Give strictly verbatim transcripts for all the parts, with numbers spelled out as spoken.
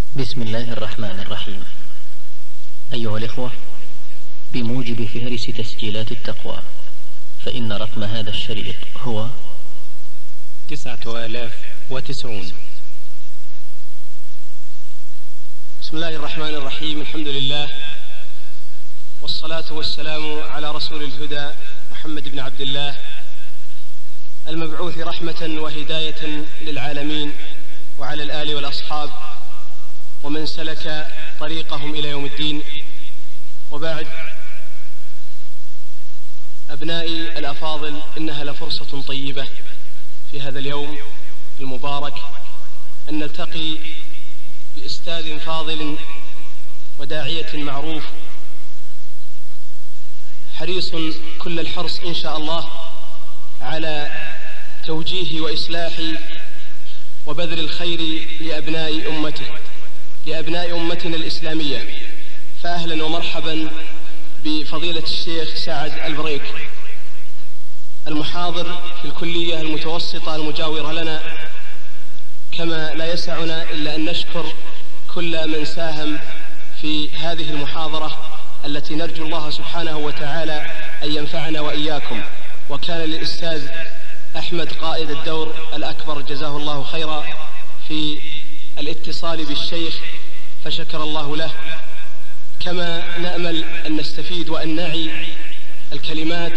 بسم الله الرحمن الرحيم. أيها الإخوة، بموجب فهرس تسجيلات التقوى فإن رقم هذا الشريط هو تسعة آلاف وتسعون. بسم الله الرحمن الرحيم. الحمد لله والصلاة والسلام على رسول الهدى محمد بن عبد الله المبعوث رحمة وهداية للعالمين، وعلى الآل والأصحاب ومن سلك طريقهم إلى يوم الدين. وبعد، أبنائي الأفاضل، إنها لفرصة طيبة في هذا اليوم المبارك أن نلتقي بأستاذ فاضل وداعية معروف، حريص كل الحرص إن شاء الله على توجيه وإصلاح وبذل الخير لأبناء أمته لأبناء أمتنا الإسلامية. فأهلا ومرحبا بفضيلة الشيخ سعد البريك، المحاضر في الكلية المتوسطة المجاورة لنا. كما لا يسعنا إلا أن نشكر كل من ساهم في هذه المحاضرة التي نرجو الله سبحانه وتعالى أن ينفعنا وإياكم. وكان للأستاذ أحمد قائد الدور الأكبر جزاه الله خيرا في الاتصال بالشيخ، فشكر الله له. كما نأمل أن نستفيد وأن نعي الكلمات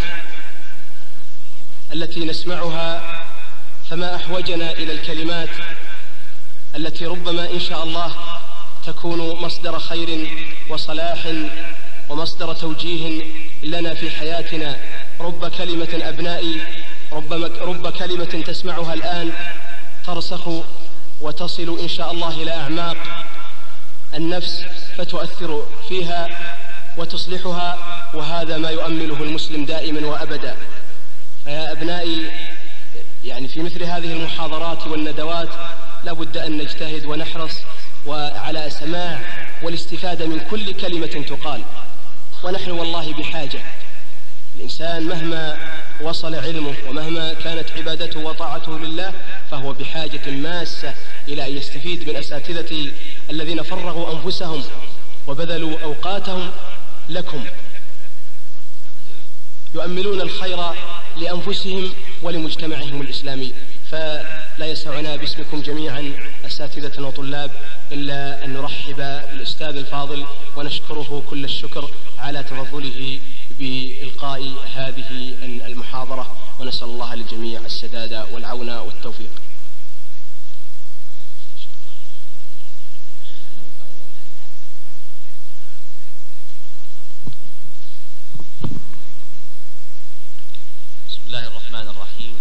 التي نسمعها، فما أحوجنا إلى الكلمات التي ربما إن شاء الله تكون مصدر خير وصلاح ومصدر توجيه لنا في حياتنا. رب كلمة أبنائي، رب, رب كلمة تسمعها الآن ترسخ وتصل إن شاء الله إلى أعماق النفس فتؤثر فيها وتصلحها، وهذا ما يؤمله المسلم دائما وأبدا. فيا أبنائي، يعني في مثل هذه المحاضرات والندوات لا بد أن نجتهد ونحرص وعلى سماع والاستفادة من كل كلمة تقال. ونحن والله بحاجة، الإنسان مهما وصل علمه ومهما كانت عبادته وطاعته لله فهو بحاجة ماسة إلى أن يستفيد من أساتذة الذين فرغوا أنفسهم وبذلوا أوقاتهم لكم، يؤملون الخير لأنفسهم ولمجتمعهم الإسلامي. فلا يسعنا باسمكم جميعا أساتذة وطلاب إلا أن نرحب بالأستاذ الفاضل ونشكره كل الشكر على تفضله بإلقاء هذه المحاضرة، ونسأل الله للجميع السداد والعون والتوفيق. بسم الله الرحمن الرحيم.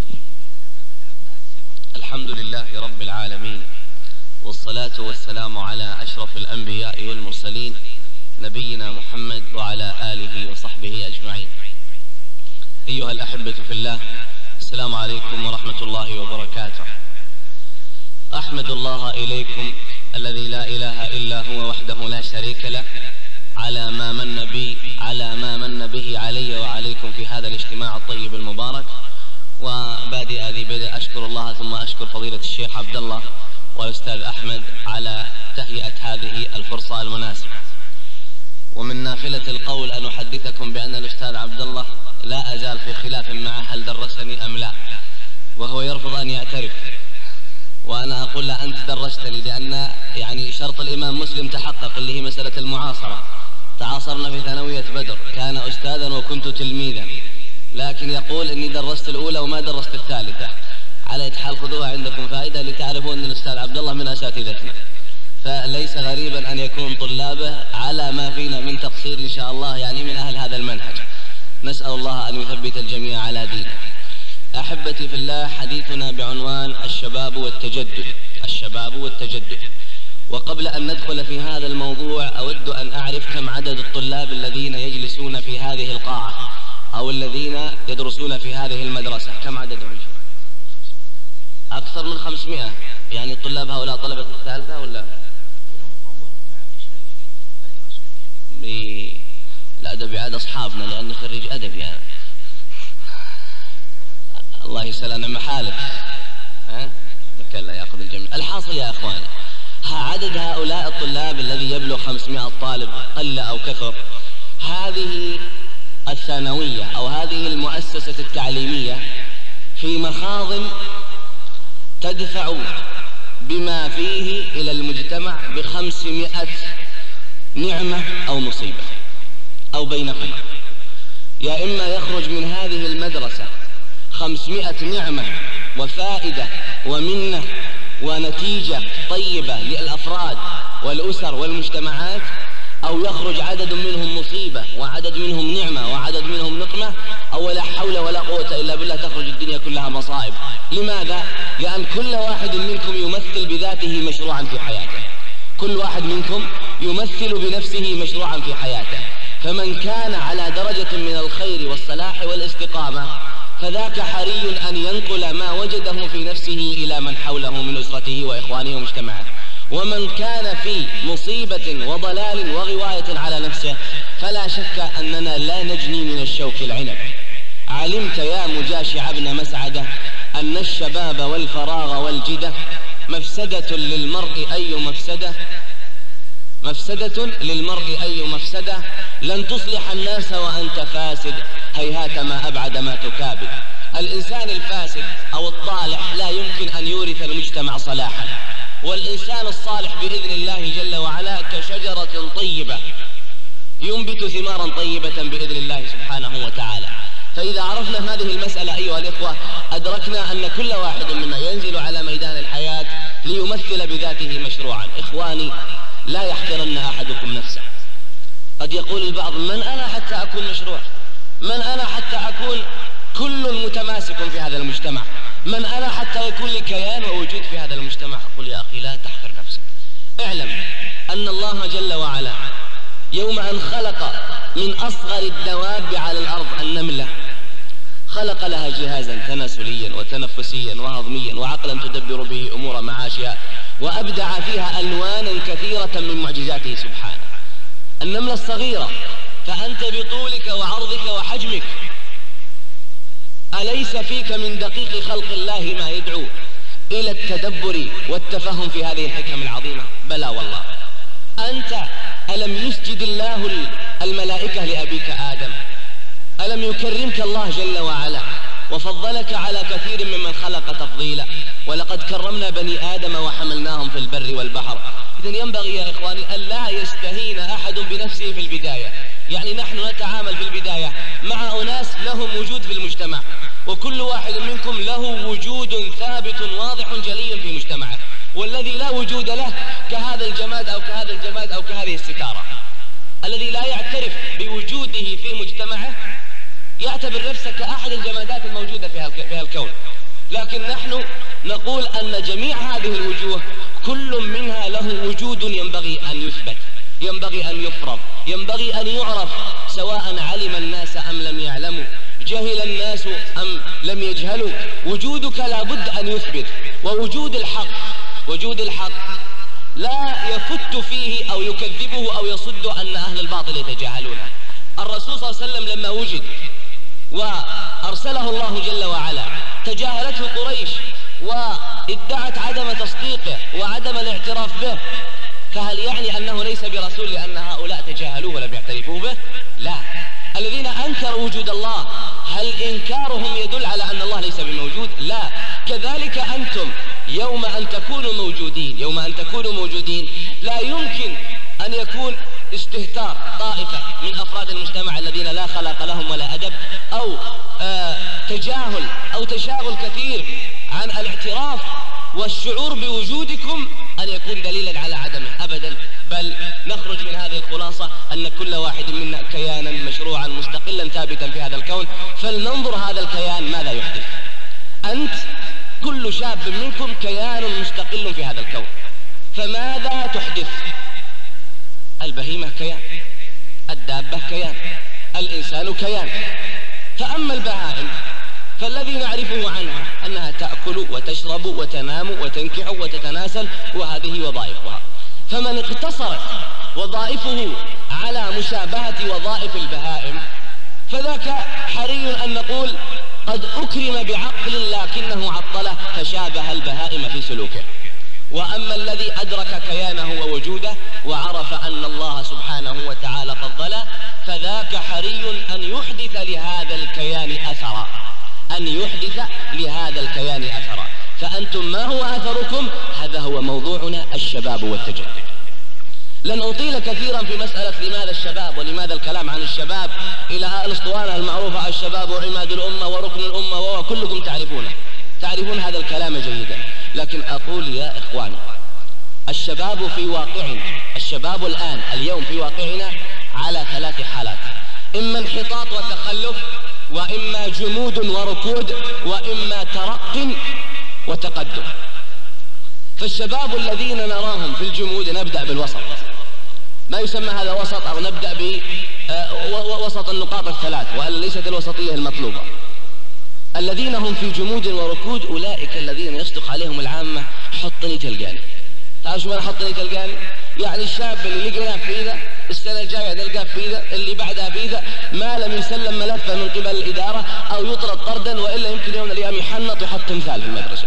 الحمد لله رب العالمين، والصلاة والسلام على أشرف الأنبياء والمرسلين نبينا محمد وعلى آله وصحبه أجمعين. أيها الأحبة في الله، السلام عليكم ورحمة الله وبركاته. أحمد الله إليكم الذي لا إله إلا هو وحده لا شريك له على ما من بي على ما من به علي وعليكم في هذا الاجتماع الطيب المبارك. وبادئ ذي بدء أشكر الله ثم أشكر فضيلة الشيخ عبد الله والأستاذ أحمد على تهيئة هذه الفرصة المناسبة. ومن نافلة القول أن أحدثكم بأن الأستاذ عبد الله لا أزال في خلاف معه هل درسني أم لا، وهو يرفض أن يعترف، وأنا أقول له أنت درستني، لأن يعني شرط الإمام مسلم تحقق اللي هي مسألة المعاصرة. تعاصرنا في ثانوية بدر، كان أستاذا وكنت تلميذا، لكن يقول إني درست الأولى وما درست الثالثة. على أي حال خذوها عندكم فائدة لتعرفوا أن الأستاذ عبد الله من أساتذتنا، فليس غريبا أن يكون طلابه على ما فينا من تقصير إن شاء الله، يعني من أهل هذا المنهج. نسأل الله أن يثبت الجميع على دينه. أحبتي في الله، حديثنا بعنوان الشباب والتجدد الشباب والتجدد. وقبل أن ندخل في هذا الموضوع أود أن أعرف كم عدد الطلاب الذين يجلسون في هذه القاعة أو الذين يدرسون في هذه المدرسة، كم عددهم؟ أكثر من خمسمائة. يعني الطلاب هؤلاء طلبة الثالثة ولا؟ بالأدب عاد أصحابنا، لأني خريج أدب يعني. الله يسلم محالك. ها؟ كلا يأخذ الجميع. الحاصل يا أخواني، عدد هؤلاء الطلاب الذي يبلغ خمسمائة طالب قل أو كثر، هذه الثانوية أو هذه المؤسسة التعليمية في مخاض تدفع بما فيه إلى المجتمع بخمسمائة نعمة أو مصيبة أو بينهما. يا إما يخرج من هذه المدرسة خمسمائة نعمة وفائدة ومنة ونتيجة طيبة للأفراد والأسر والمجتمعات، أو يخرج عدد منهم مصيبة وعدد منهم نعمة وعدد منهم نقمة، أو لا حول ولا قوة إلا بالله تخرج الدنيا كلها مصائب. لماذا؟ لأن كل واحد منكم يمثل بذاته مشروعا في حياته، كل واحد منكم يمثل بنفسه مشروعا في حياته. فمن كان على درجة من الخير والصلاح والاستقامة فذاك حري أن ينقل ما وجده في نفسه إلى من حوله من أسرته وإخوانه ومجتمعه. ومن كان في مصيبة وضلال وغواية على نفسه فلا شك أننا لا نجني من الشوك العنب. علمت يا مجاشع ابن مسعدة أن الشباب والفراغ والجدة مفسدة للمرء أي مفسدة مفسدة للمرء أي مفسدة لن تصلح الناس وأنت فاسد، هيهات ما أبعد ما تكابد. الإنسان الفاسد أو الطالح لا يمكن أن يورث المجتمع صلاحا، والإنسان الصالح بإذن الله جل وعلا كشجرة طيبة ينبت ثمارا طيبة بإذن الله سبحانه وتعالى. فإذا عرفنا هذه المسألة أيها الإخوة أدركنا أن كل واحد منا ينزل على ميدان الحياة ليمثل بذاته مشروعا. إخواني، لا يحقرن أحدكم نفسه. قد يقول البعض: من أنا حتى أكون مشروع؟ من أنا حتى أكون كل متماسك في هذا المجتمع؟ من أنا حتى يكون لي كيان ووجود في هذا المجتمع؟ أقول يا أخي لا تحقر نفسك. اعلم أن الله جل وعلا يوم أن خلق من أصغر الدواب على الأرض النملة خلق لها جهازا تناسليا وتنفسيا وهضميا وعقلا تدبر به أمور معاشها، وأبدع فيها ألوانا كثيرة من معجزاته سبحانه. النملة الصغيرة، فأنت بطولك وعرضك وحجمك أليس فيك من دقيق خلق الله ما يدعو إلى التدبر والتفهم في هذه الحكم العظيمة؟ بلى والله. أنت ألم يسجد الله الملائكة لأبيك آدم؟ ألم يكرمك الله جل وعلا وفضلك على كثير ممن خلق تفضيلا؟ ولقد كرمنا بني آدم وحملناهم في البر والبحر. إذن ينبغي يا إخواني أن لا يستهين أحد بنفسه في البداية. يعني نحن نتعامل في البداية مع أناس لهم وجود في المجتمع، وكل واحد منكم له وجود ثابت واضح جلي في مجتمعه، والذي لا وجود له كهذا الجماد أو كهذا الجماد أو كهذه الستارة. الذي لا يعترف بوجوده في مجتمعه يعتبر نفسه كأحد الجمادات الموجودة في الكون. لكن نحن نقول أن جميع هذه الوجوه كل منها له وجود ينبغي أن يثبت، ينبغي أن يفرض، ينبغي أن يعرف، سواء علم الناس أم لم يعلموا، جهل الناس أم لم يجهلوا. وجودك لا بد أن يثبت. ووجود الحق وجود الحق لا يفت فيه أو يكذبه أو يصد أن أهل الباطل يتجاهلونه. الرسول صلى الله عليه وسلم لما وجد وأرسله الله جل وعلا تجاهلته قريش وادعت عدم تصديقه وعدم الاعتراف به، فهل يعني أنه ليس برسول لأن هؤلاء تجاهلوه ولم يعترفوا به؟ لا. الذين أنكروا وجود الله هل إنكارهم يدل على أن الله ليس بموجود؟ لا. كذلك أنتم يوم أن تكونوا موجودين يوم أن تكونوا موجودين لا يمكن أن يكون استهتار طائفة من أفراد المجتمع الذين لا خلق لهم ولا أدب، أو آه تجاهل أو تشاغل كثير عن الاعتراف والشعور بوجودكم أن يكون دليلا على عدمه أبدا. بل نخرج من هذه الخلاصة أن كل واحد منا كيانا مشروعا مستقلا ثابتا في هذا الكون، فلننظر هذا الكيان ماذا يحدث. أنت كل شاب منكم كيان مستقل في هذا الكون، فماذا تحدث؟ البهيمة كيان، الدابة كيان، الإنسان كيان. فأما البهائم فالذي نعرفه عنها أنها تأكل وتشرب وتنام وتنكح وتتناسل، وهذه وظائفها. فمن اقتصرت وظائفه على مشابهة وظائف البهائم فذاك حري أن نقول قد أكرم بعقل لكنه عطله فشابه البهائم في سلوكه. وأما الذي أدرك كيانه ووجوده وعرف أن الله سبحانه وتعالى فضله فذاك حري أن يحدث لهذا الكيان أثرا، أن يحدث لهذا الكيان أثرا. فأنتم ما هو أثركم؟ هذا هو موضوعنا، الشباب والتجدد. لن أطيل كثيرا في مسألة لماذا الشباب ولماذا الكلام عن الشباب إلى الأسطوانة المعروفة الشباب عماد الأمة وركن الأمة، وكلكم تعرفونه، تعرفون هذا الكلام جيدا. لكن أقول يا إخواني، الشباب في واقعنا، الشباب الآن اليوم في واقعنا على ثلاث حالات: إما انحطاط وتخلف، وإما جمود وركود، وإما ترق وتقدم. فالشباب الذين نراهم في الجمود، نبدأ بالوسط، ما يسمى هذا وسط، أو نبدأ بوسط النقاط الثلاث، وألا ليست الوسطية المطلوبة. الذين هم في جمود وركود أولئك الذين يصدق عليهم العامة حطني تلقاني. تعرف شو معنى حطني تلقاني؟ يعني الشاب اللي لقيناه في إيده السنة الجاية نلقاه في إيده، اللي بعدها في إيده، ما لم يسلم ملفه من قبل الإدارة أو يطرد طردا، وإلا يمكن يوم من الأيام يحنط ويحط تمثال في المدرسة.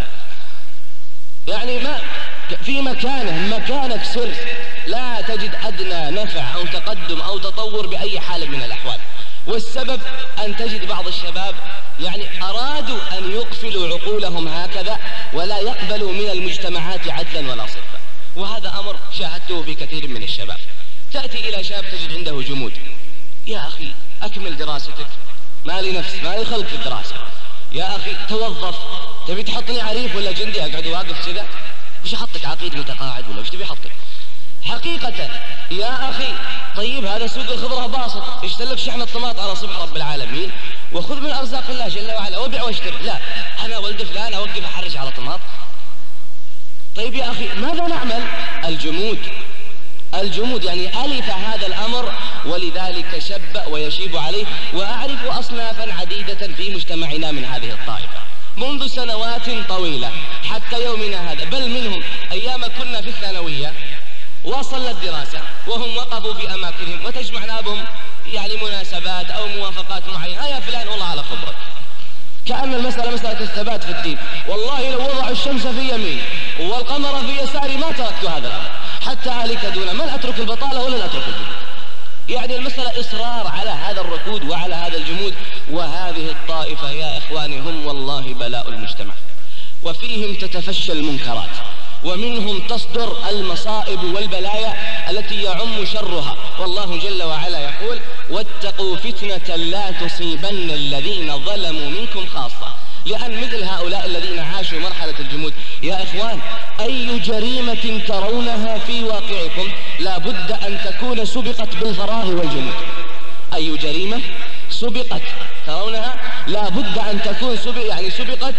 يعني ما في مكانه، مكانك سر، لا تجد أدنى نفع أو تقدم أو تطور بأي حال من الأحوال. والسبب أن تجد بعض الشباب يعني أرادوا أن يقفلوا عقولهم هكذا ولا يقبلوا من المجتمعات عدلا ولا صرفا، وهذا أمر شاهدته في كثير من الشباب. تأتي إلى شاب تجد عنده جمود، يا أخي أكمل دراستك، ما لي نفس، ما لي خلق في الدراسة، يا أخي توظف، تبي تحطني عريف ولا جندي أقعد واقف كذا؟ وش أحطك عقيد متقاعد ولا وش تبي أحطك؟ حقيقة يا أخي طيب هذا سوق الخضرة باسط، اشتري لك شحنة طماط على صبح رب العالمين وخذ من أرزاق الله جل وعلا وابيع واشتري. لا، أنا ولد فلان أوقف أحرج على طماط. طيب يا أخي ماذا نعمل؟ الجمود، الجمود يعني ألف هذا الأمر، ولذلك شب ويشيب عليه. وأعرف أصنافا عديدة في مجتمعنا من هذه الطائفة منذ سنوات طويلة حتى يومنا هذا، بل منهم أيام كنا في الثانوية وصلنا الدراسة وهم وقفوا في أماكنهم وتجمعنا بهم يعني مناسبات أو موافقات معينة، يا فلان والله على خبرك، كأن المسألة مسألة الثبات في الدين. والله لو وضعوا الشمس في يمين والقمر في يساري ما تركت هذا الأمر حتى أهلك دون من أترك البطالة ولن أترك الجمود. يعني المسألة إصرار على هذا الركود وعلى هذا الجمود. وهذه الطائفة يا إخواني هم والله بلاء المجتمع، وفيهم تتفشى المنكرات، ومنهم تصدر المصائب والبلايا التي يعم شرها. والله جل وعلا يقول: واتقوا فتنة لا تصيبن الذين ظلموا منكم خاصة. لأن مثل هؤلاء الذين عاشوا مرحلة الجمود يا إخوان، أي جريمة ترونها في واقعكم لا بد أن تكون سبقت بالفراغ والجمود. أي جريمة سبقت ترونها لا بد أن تكون سبق يعني سبقت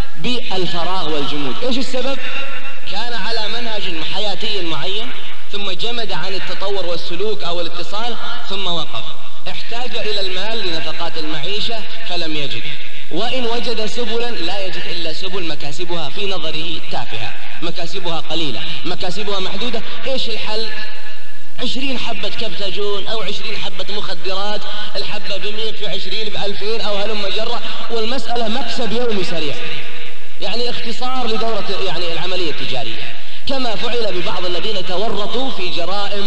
بالفراغ والجمود. إيش السبب؟ كان على منهج حياتي معين ثم جمد عن التطور والسلوك أو الاتصال ثم وقف، احتاج إلى المال لنفقات المعيشة فلم يجد، وإن وجد سبلا لا يجد إلا سبل مكاسبها في نظره تافهة، مكاسبها قليلة، مكاسبها محدودة. إيش الحل؟ عشرين حبة كبتاجون أو عشرين حبة مخدرات، الحبة بمئة في عشرين بألفين أو هلم جرة، والمسألة مكسب يومي سريع، يعني اختصار لدورة يعني العملية التجارية. كما فعل ببعض الذين تورطوا في جرائم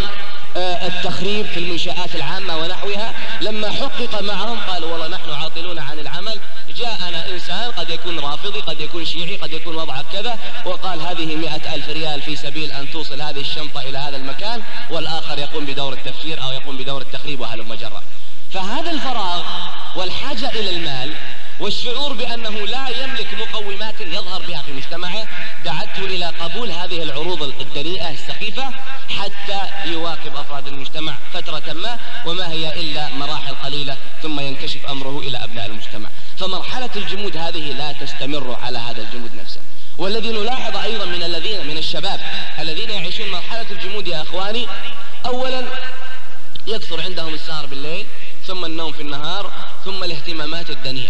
التخريب في المنشآت العامة ونحوها، لما حقق معهم قالوا والله نحن عاطلون عن العمل، جاءنا إنسان قد يكون رافضي قد يكون شيعي قد يكون وضعك كذا، وقال هذه مئة ألف ريال في سبيل أن توصل هذه الشنطة إلى هذا المكان، والآخر يقوم بدور التفجير أو يقوم بدور التخريب وهلم جرة. فهذا الفراغ والحاجة إلى المال والشعور بأنه لا يملك مقومات يظهر بها في مجتمعه دعته إلى قبول هذه العروض الدنيئة السخيفة حتى يواكب أفراد المجتمع فترة ما، وما هي إلا مراحل قليلة ثم ينكشف أمره إلى أبناء المجتمع. فمرحلة الجمود هذه لا تستمر على هذا الجمود نفسه. والذي نلاحظ أيضا من الذين من الشباب الذين يعيشون مرحلة الجمود يا أخواني، أولا يكثر عندهم السهر بالليل، ثم النوم في النهار، ثم الاهتمامات الدنيئة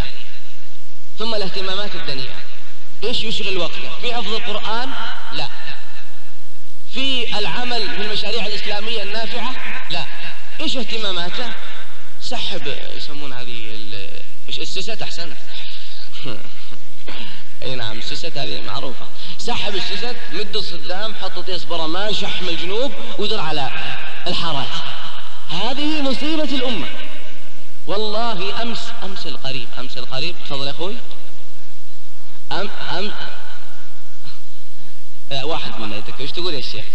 ثم الاهتمامات الدنيئة. إيش يشغل وقته؟ في حفظ القرآن؟ لا. في العمل في المشاريع الإسلامية النافعة؟ لا. إيش اهتماماته؟ سحب يسمون هذه السيسات أحسن اي نعم، السوست هذه معروفة. سحب السوست، مد الصدام، حط طيس برمان، شحم الجنوب، ودر على الحارات. هذه مصيبة الأمة والله. أمس أمس القريب أمس القريب تفضل يا أخوي. أم أم آه واحد منا يتك. إيش تقول يا الشيخ؟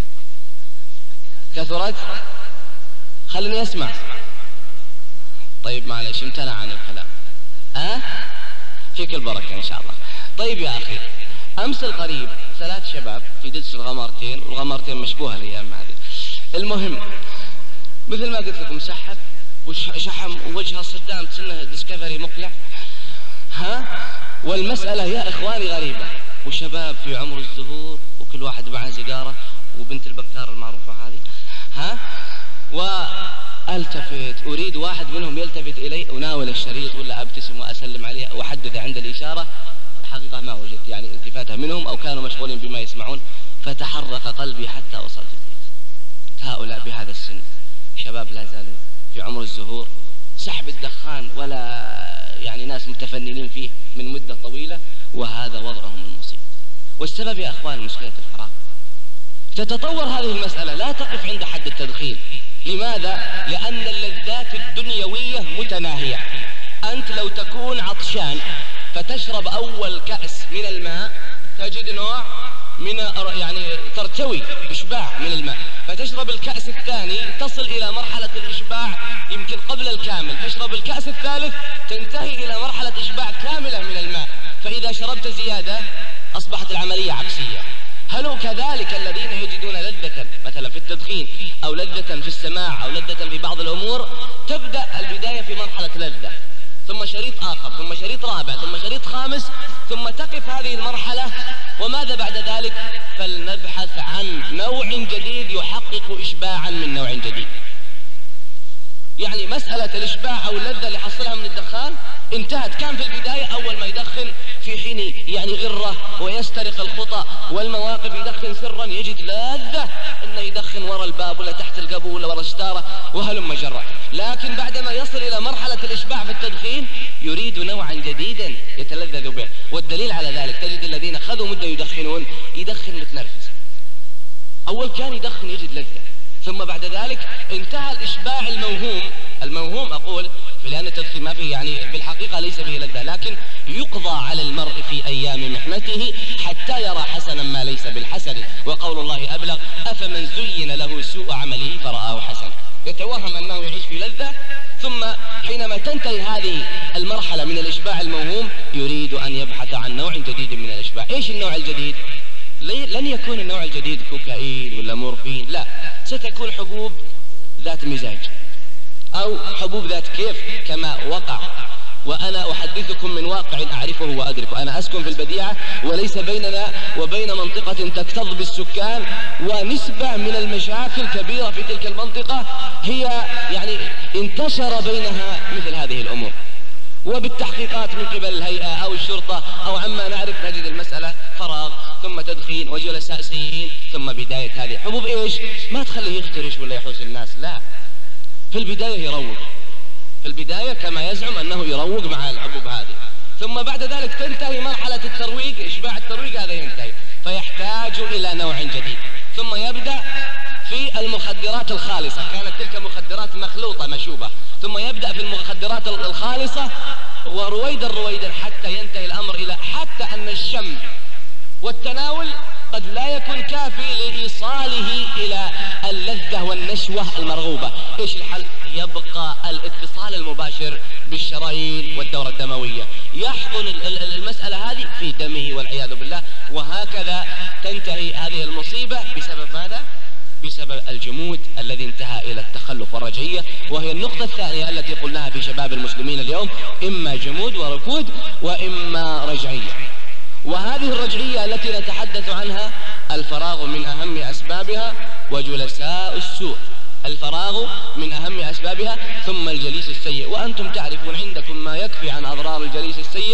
كثرت؟ خلني أسمع. طيب معلش، امتنع عن الكلام. أه؟ فيك البركة إن شاء الله. طيب يا أخي، أمس القريب ثلاث شباب في ددس الغمارتين، والغمارتين مشبوهة الأيام هذه. المهم مثل ما قلت لكم، سحب وشحم وجه صدام سنه ديسكفري مقلع. ها؟ والمسألة يا إخواني غريبة، وشباب في عمر الزهور، وكل واحد معه سيجارة، وبنت البكار المعروفة هذه. ها؟ والتفت، أريد واحد منهم يلتفت إلي، أناول الشريط ولا أبتسم وأسلم عليه وأحدث عند الإشارة. الحقيقة ما وجدت يعني التفاتها منهم، أو كانوا مشغولين بما يسمعون. فتحرك قلبي حتى وصلت البيت. هؤلاء بهذا السن شباب لا زالوا في عمر الزهور، سحب الدخان ولا يعني ناس متفننين فيه من مدة طويلة، وهذا وضعهم المصيب. والسبب يا أخوان مشكلة الفراغ. تتطور هذه المسألة، لا تقف عند حد التدخين. لماذا؟ لأن اللذات الدنيوية متناهية. أنت لو تكون عطشان فتشرب أول كأس من الماء تجد نوع من يعني ترتوي إشباع من الماء، فتشرب الكأس الثاني تصل إلى مرحلة الإشباع يمكن قبل الكامل، تشرب الكأس الثالث تنتهي إلى مرحلة إشباع كاملة من الماء. فإذا شربت زيادة أصبحت العملية عكسية. هل كذلك الذين يجدون لذة مثلا في التدخين أو لذة في السماع أو لذة في بعض الأمور، تبدأ البداية في مرحلة لذة، ثم شريط آخر، ثم شريط رابع، ثم شريط خامس، ثم تقف هذه المرحلة، وماذا بعد ذلك؟ فلنبحث عن نوع جديد يحقق إشباعا من نوع جديد. يعني مسألة الإشباع أو اللذة اللي حصلها من الدخان انتهت. كان في البداية أول ما يدخن في حين يعني غرة ويسترق الخطأ والمواقف، يدخن سرا يجد لذة إنه يدخن وراء الباب ولا تحت القبو ولا وراء الستارة وهلم جرة. لكن بعدما يصل إلى مرحلة الإشباع في التدخين يريد نوعا جديدا يتلذذ به. والدليل على ذلك تجد الذين خذوا مدة يدخنون يدخن متنرفز. أول كان يدخن يجد لذة، ثم بعد ذلك انتهى الإشباع الموهوم. الموهوم أقول لأن التدخين ما فيه يعني بالحقيقة ليس فيه لذة، لكن يقضى على المرء في أيام محنته حتى يرى حسنا ما ليس بالحسن. وقول الله أبلغ: أفمن زين له سوء عمله فرآه حسنا. يتوهم أنه يعيش في لذة، ثم حينما تنتهي هذه المرحلة من الإشباع الموهوم يريد أن يبحث عن نوع جديد من الإشباع. إيش النوع الجديد؟ لن يكون النوع الجديد كوكايين ولا مورفين، لا، ستكون حبوب ذات مزاج أو حبوب ذات كيف كما وقع. وأنا أحدثكم من واقع أعرفه وأدركه. أنا أسكن في البديعة، وليس بيننا وبين منطقة تكتظ بالسكان ونسبة من المشاكل كبيرة في تلك المنطقة، هي يعني انتشر بينها مثل هذه الأمور. وبالتحقيقات من قبل الهيئة أو الشرطة أو عما نعرف نجد المسألة فراغ، ثم تدخين وجلساء سيئين، ثم بداية هذه حبوب. إيش؟ ما تخليه يخترش ولا يحوس الناس، لا، في البداية يروق، في البداية كما يزعم أنه يروق مع الحبوب هذه، ثم بعد ذلك تنتهي مرحلة الترويج، إشباع الترويج هذا ينتهي، فيحتاج إلى نوع جديد. ثم يبدأ في المخدرات الخالصة، كانت تلك مخدرات مخلوطة مشوبة، ثم يبدأ في المخدرات الخالصة، ورويدا رويدا حتى ينتهي الأمر إلى حتى أن الشم والتناول قد لا يكون كافي لإيصاله إلى اللذة والنشوة المرغوبة. إيش الحل؟ يبقى الاتصال المباشر بالشرايين والدورة الدموية، يحضن المسألة هذه في دمه والعياذ بالله. وهكذا تنتهي هذه المصيبة بسبب ماذا؟ بسبب الجمود الذي انتهى إلى التخلف والرجعية، وهي النقطة الثانية التي قلناها في شباب المسلمين اليوم: إما جمود وركود وإما رجعية. وهذه الرجعية التي نتحدث عنها الفراغ من أهم أسبابها، وجلساء السوء. الفراغ من أهم أسبابها، ثم الجليس السيء. وأنتم تعرفون عندكم ما يكفي عن أضرار الجليس السيء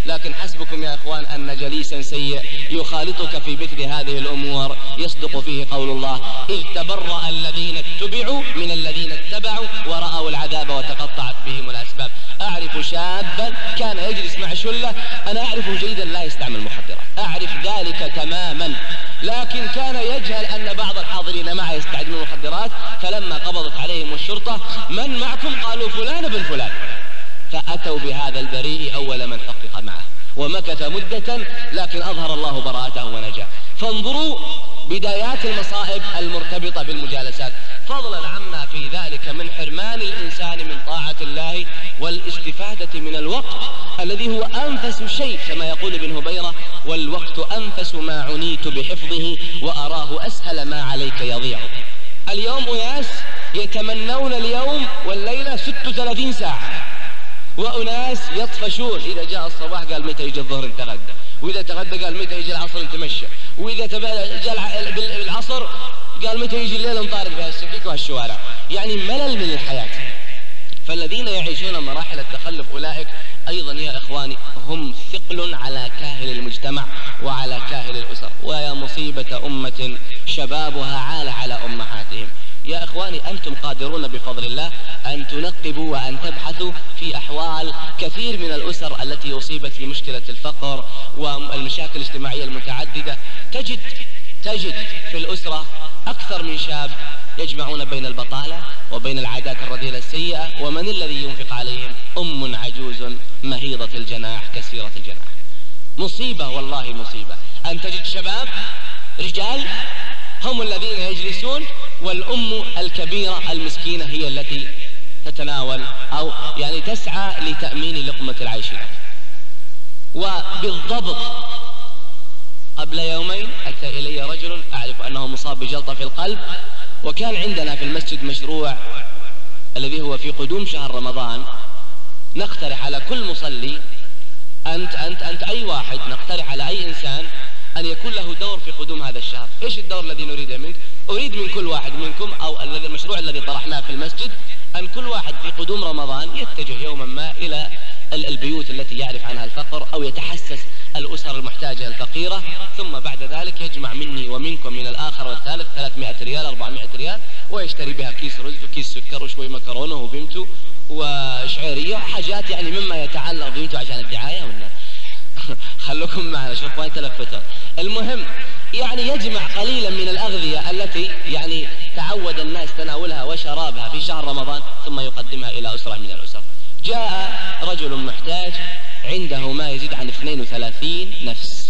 لكن حسبكم يا إخوان أن جليسا سيء يخالطك في مثل هذه الأمور يصدق فيه قول الله: إذ تبرأ الذين اتبعوا من الذين اتبعوا ورأوا العذاب وتقطعت بهم الأسباب. أعرف شابا كان يجلس مع شلة، أنا أعرفه جيدا لا يستعمل مخدرات، أعرف ذلك تماما، لكن كان يجهل أن بعض الحاضرين معه يستعملون المخدرات، فلما قبضت عليهم الشرطة: من معكم؟ قالوا فلان بن فلان، فأتوا بهذا البريء أول من حقق معه، ومكث مدة لكن أظهر الله براءته ونجا. فانظروا بدايات المصائب المرتبطة بالمجالسات، فضلا عما في ذلك من حرمان الإنسان من طاعة الله والاستفادة من الوقت الذي هو أنفس شيء، كما يقول ابن هبيرة: والوقت أنفس ما عنيت بحفظه وأراه أسهل ما عليك يضيع. اليوم أناس يتمنون اليوم والليلة ست وثلاثين ساعة، وأناس يطفشون إذا جاء الصباح قال متى يجي الظهر نتغدى، وإذا تغدى قال متى يجي العصر نتمشى، وإذا جاء العصر قال متى يجي الليل نطارد بها السكك وهالشوارع. يعني ملل من الحياة. فالذين يعيشون مراحل التخلف أولئك أيضا يا إخواني هم ثقل على كاهل المجتمع وعلى كاهل الأسر. ويا مصيبة أمة شبابها عال على أمهاتهم. يا إخواني أنتم قادرون بفضل الله أن تنقبوا وأن تبحثوا في أحوال كثير من الأسر التي أصيبت بمشكلة الفقر والمشاكل الاجتماعية المتعددة. تجد تجد في الأسرة أكثر من شاب يجمعون بين البطالة وبين العادات الرذيلة السيئة، ومن الذي ينفق عليهم؟ أم عجوز مهيضة الجناح كثيرة الجناح. مصيبة والله مصيبة أن تجد شباب رجال هم الذين يجلسون، والأم الكبيرة المسكينة هي التي تتناول أو يعني تسعى لتأمين لقمة العيش له. وبالضبط قبل يومين أتى إلي رجل أعرف أنه مصاب بجلطة في القلب، وكان عندنا في المسجد مشروع الذي هو في قدوم شهر رمضان نقترح على كل مصلي، أنت أنت أنت أي واحد، نقترح على أي إنسان أن يكون له دور في قدوم هذا الشهر. إيش الدور الذي نريده منك؟ أريد من كل واحد منكم أو المشروع الذي طرحناه في المسجد أن كل واحد في قدوم رمضان يتجه يوما ما إلى البيوت التي يعرف عنها الفقر أو يتحسس الأسر المحتاجة الفقيرة، ثم بعد ذلك يجمع مني ومنكم من الآخر والثالث ثلاثمائة ريال أربعمائة ريال ويشتري بها كيس رز وكيس سكر وشوي مكرونة وبنته وشعيرية، حاجات يعني مما يتعلق بنته عشان الدعاية ولا خلوكم معنا شوفوا وين تلفتوا. المهم يعني يجمع قليلا من الأغذية التي يعني تعود الناس تناولها وشرابها في شهر رمضان ثم يقدمها إلى أسرة من الأسر. جاء رجل محتاج عنده ما يزيد عن اثنين وثلاثين نفس.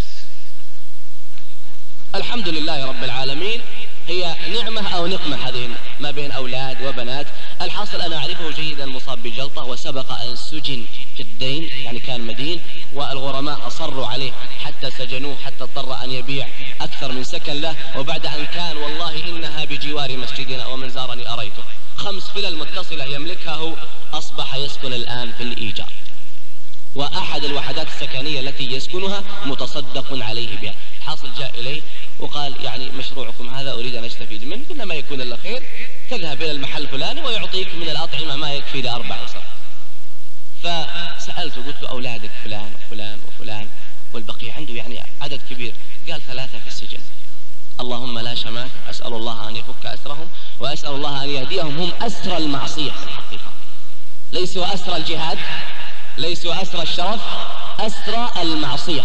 الحمد لله رب العالمين، هي نعمة أو نقمة هذه ما بين أولاد وبنات. الحاصل أنا أعرفه جيدا مصاب بجلطة وسبق أن سجن في الدين، يعني كان مدين والغرماء أصروا عليه حتى سجنوه حتى اضطر أن يبيع أكثر من سكن له، وبعد أن كان والله إنها بجوار مسجدنا ومن زارني أريته خمس فلل متصلة يملكها هو، أصبح يسكن الآن في الإيجار، وأحد الوحدات السكنية التي يسكنها متصدق عليه بها. الحاصل جاء إليه وقال يعني مشروعكم هذا أريد أن أستفيد منه، قلنا ما يكون إلا خير، تذهب إلى المحل الفلاني ويعطيك من الأطعمة ما يكفي لأربع أسر. فسألته قلت له أولادك فلان وفلان وفلان والبقية عنده يعني عدد كبير، قال ثلاثة في السجن. اللهم لا شماتة، أسأل الله أن يفك أسرهم وأسأل الله أن يهديهم، هم أسر المعصية في الحقيقة، ليسوا أسر الجهاد، ليسوا أسر الشرف، أسر المعصية،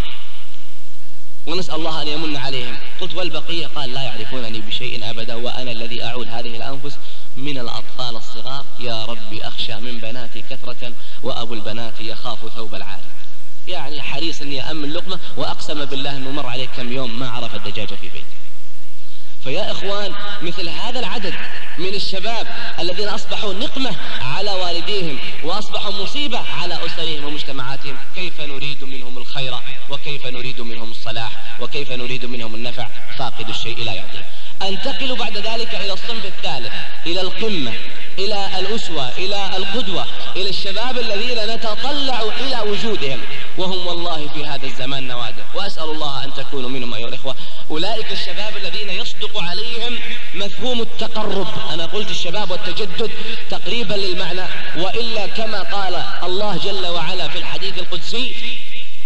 ونسأل الله أن يمن عليهم. قلت والبقية؟ قال لا يعرفونني بشيء أبدا، وأنا الذي أعول هذه الأنفس من الأطفال الصغار. يا ربي أخشى من بناتي كثرة وأبو البنات يخاف ثوب العار. يعني حريص أن يأمن لقمة، وأقسم بالله أنه مر عليه كم يوم ما عرف الدجاجة في بيته. فيا إخوان مثل هذا العدد من الشباب الذين أصبحوا نقمة على والديهم وأصبحوا مصيبة على أسرهم ومجتمعاتهم، كيف نريد منهم الخير وكيف نريد منهم الصلاح وكيف نريد منهم النفع؟ فاقد الشيء لا يعطيه. أنتقل بعد ذلك إلى الصنف الثالث، إلى القمة، إلى الأسوة، إلى القدوة، إلى الشباب الذين نتطلع إلى وجودهم، وهم والله في هذا الزمان نوادر، وأسأل الله أن تكونوا منهم أيها الإخوة. أولئك الشباب الذين يصدق عليهم مفهوم التقرب. أنا قلت الشباب والتجدد تقريبا للمعنى، وإلا كما قال الله جل وعلا في الحديث القدسي: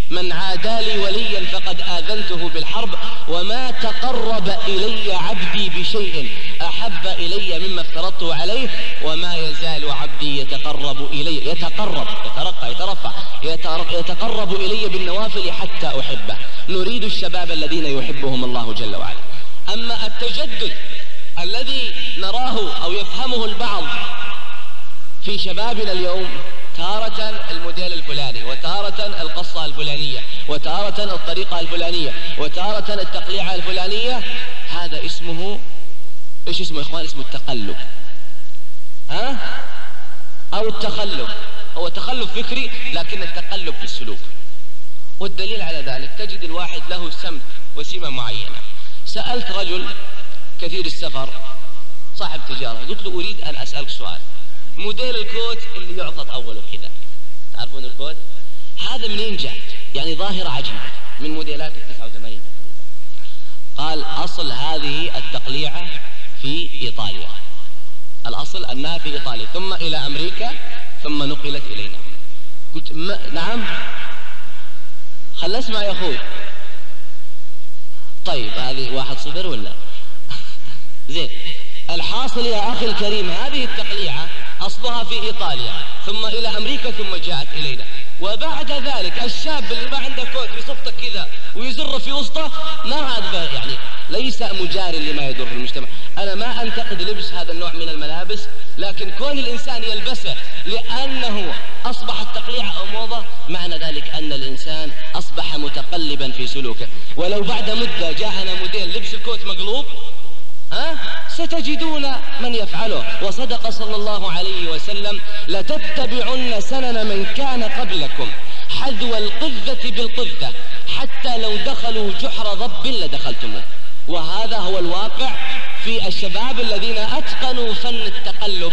من عادى لي وليا فقد آذنته بالحرب وما تقرب إلي عبدي بشيء أحب إلي مما افترضته عليه وما يزال عبدي يتقرب إلي يتقرب يترقى يترفع يتقرب إلي بالنوافل حتى أحبه. نريد الشباب الذين يحبهم الله جل وعلا. أما التجدد الذي نراه أو يفهمه البعض في شبابنا اليوم، تارة الموديل الفلاني، وتارة القصة الفلانية، وتارة الطريقة الفلانية، وتارة التقليعة الفلانية، هذا اسمه ايش اسمه يا اخوان؟ اسمه التقلب، ها؟ او التخلف. هو تخلف فكري لكن التقلب في السلوك. والدليل على ذلك تجد الواحد له سمت وسمة معينة. سألت رجل كثير السفر صاحب تجارة، قلت له أريد أن أسألك سؤال، موديل الكوت اللي يعطط أوله كذا، تعرفون الكوت؟ هذا منين جاء؟ يعني ظاهرة عجيبة من موديلات التسعة وثمانين تقريبا. قال أصل هذه التقليعة في إيطاليا، الأصل أنها في إيطاليا ثم إلى أمريكا ثم نقلت إلينا. قلت نعم، خل اسمع يا أخوي. طيب هذه واحد صفر ولا زين؟ الحاصل يا أخي الكريم، هذه التقليعة أصلها في إيطاليا ثم إلى أمريكا ثم جاءت إلينا. وبعد ذلك الشاب اللي ما عنده كوت بصفته كذا ويزر في وسطه ما عاد يعني ليس مجار لما يدور في المجتمع. أنا ما أنتقد لبس هذا النوع من الملابس، لكن كون الإنسان يلبسه لأنه أصبحت تقليعة أو موضة، معنى ذلك أن الإنسان أصبح متقلبا في سلوكه. ولو بعد مدة جاءنا موديل لبس الكوت مقلوب، ها؟ ستجدون من يفعله. وصدق صلى الله عليه وسلم: لتتبعن سنن من كان قبلكم حذو القذة بالقذة حتى لو دخلوا جحر ضب لدخلتموه. وهذا هو الواقع في الشباب الذين أتقنوا فن التقلب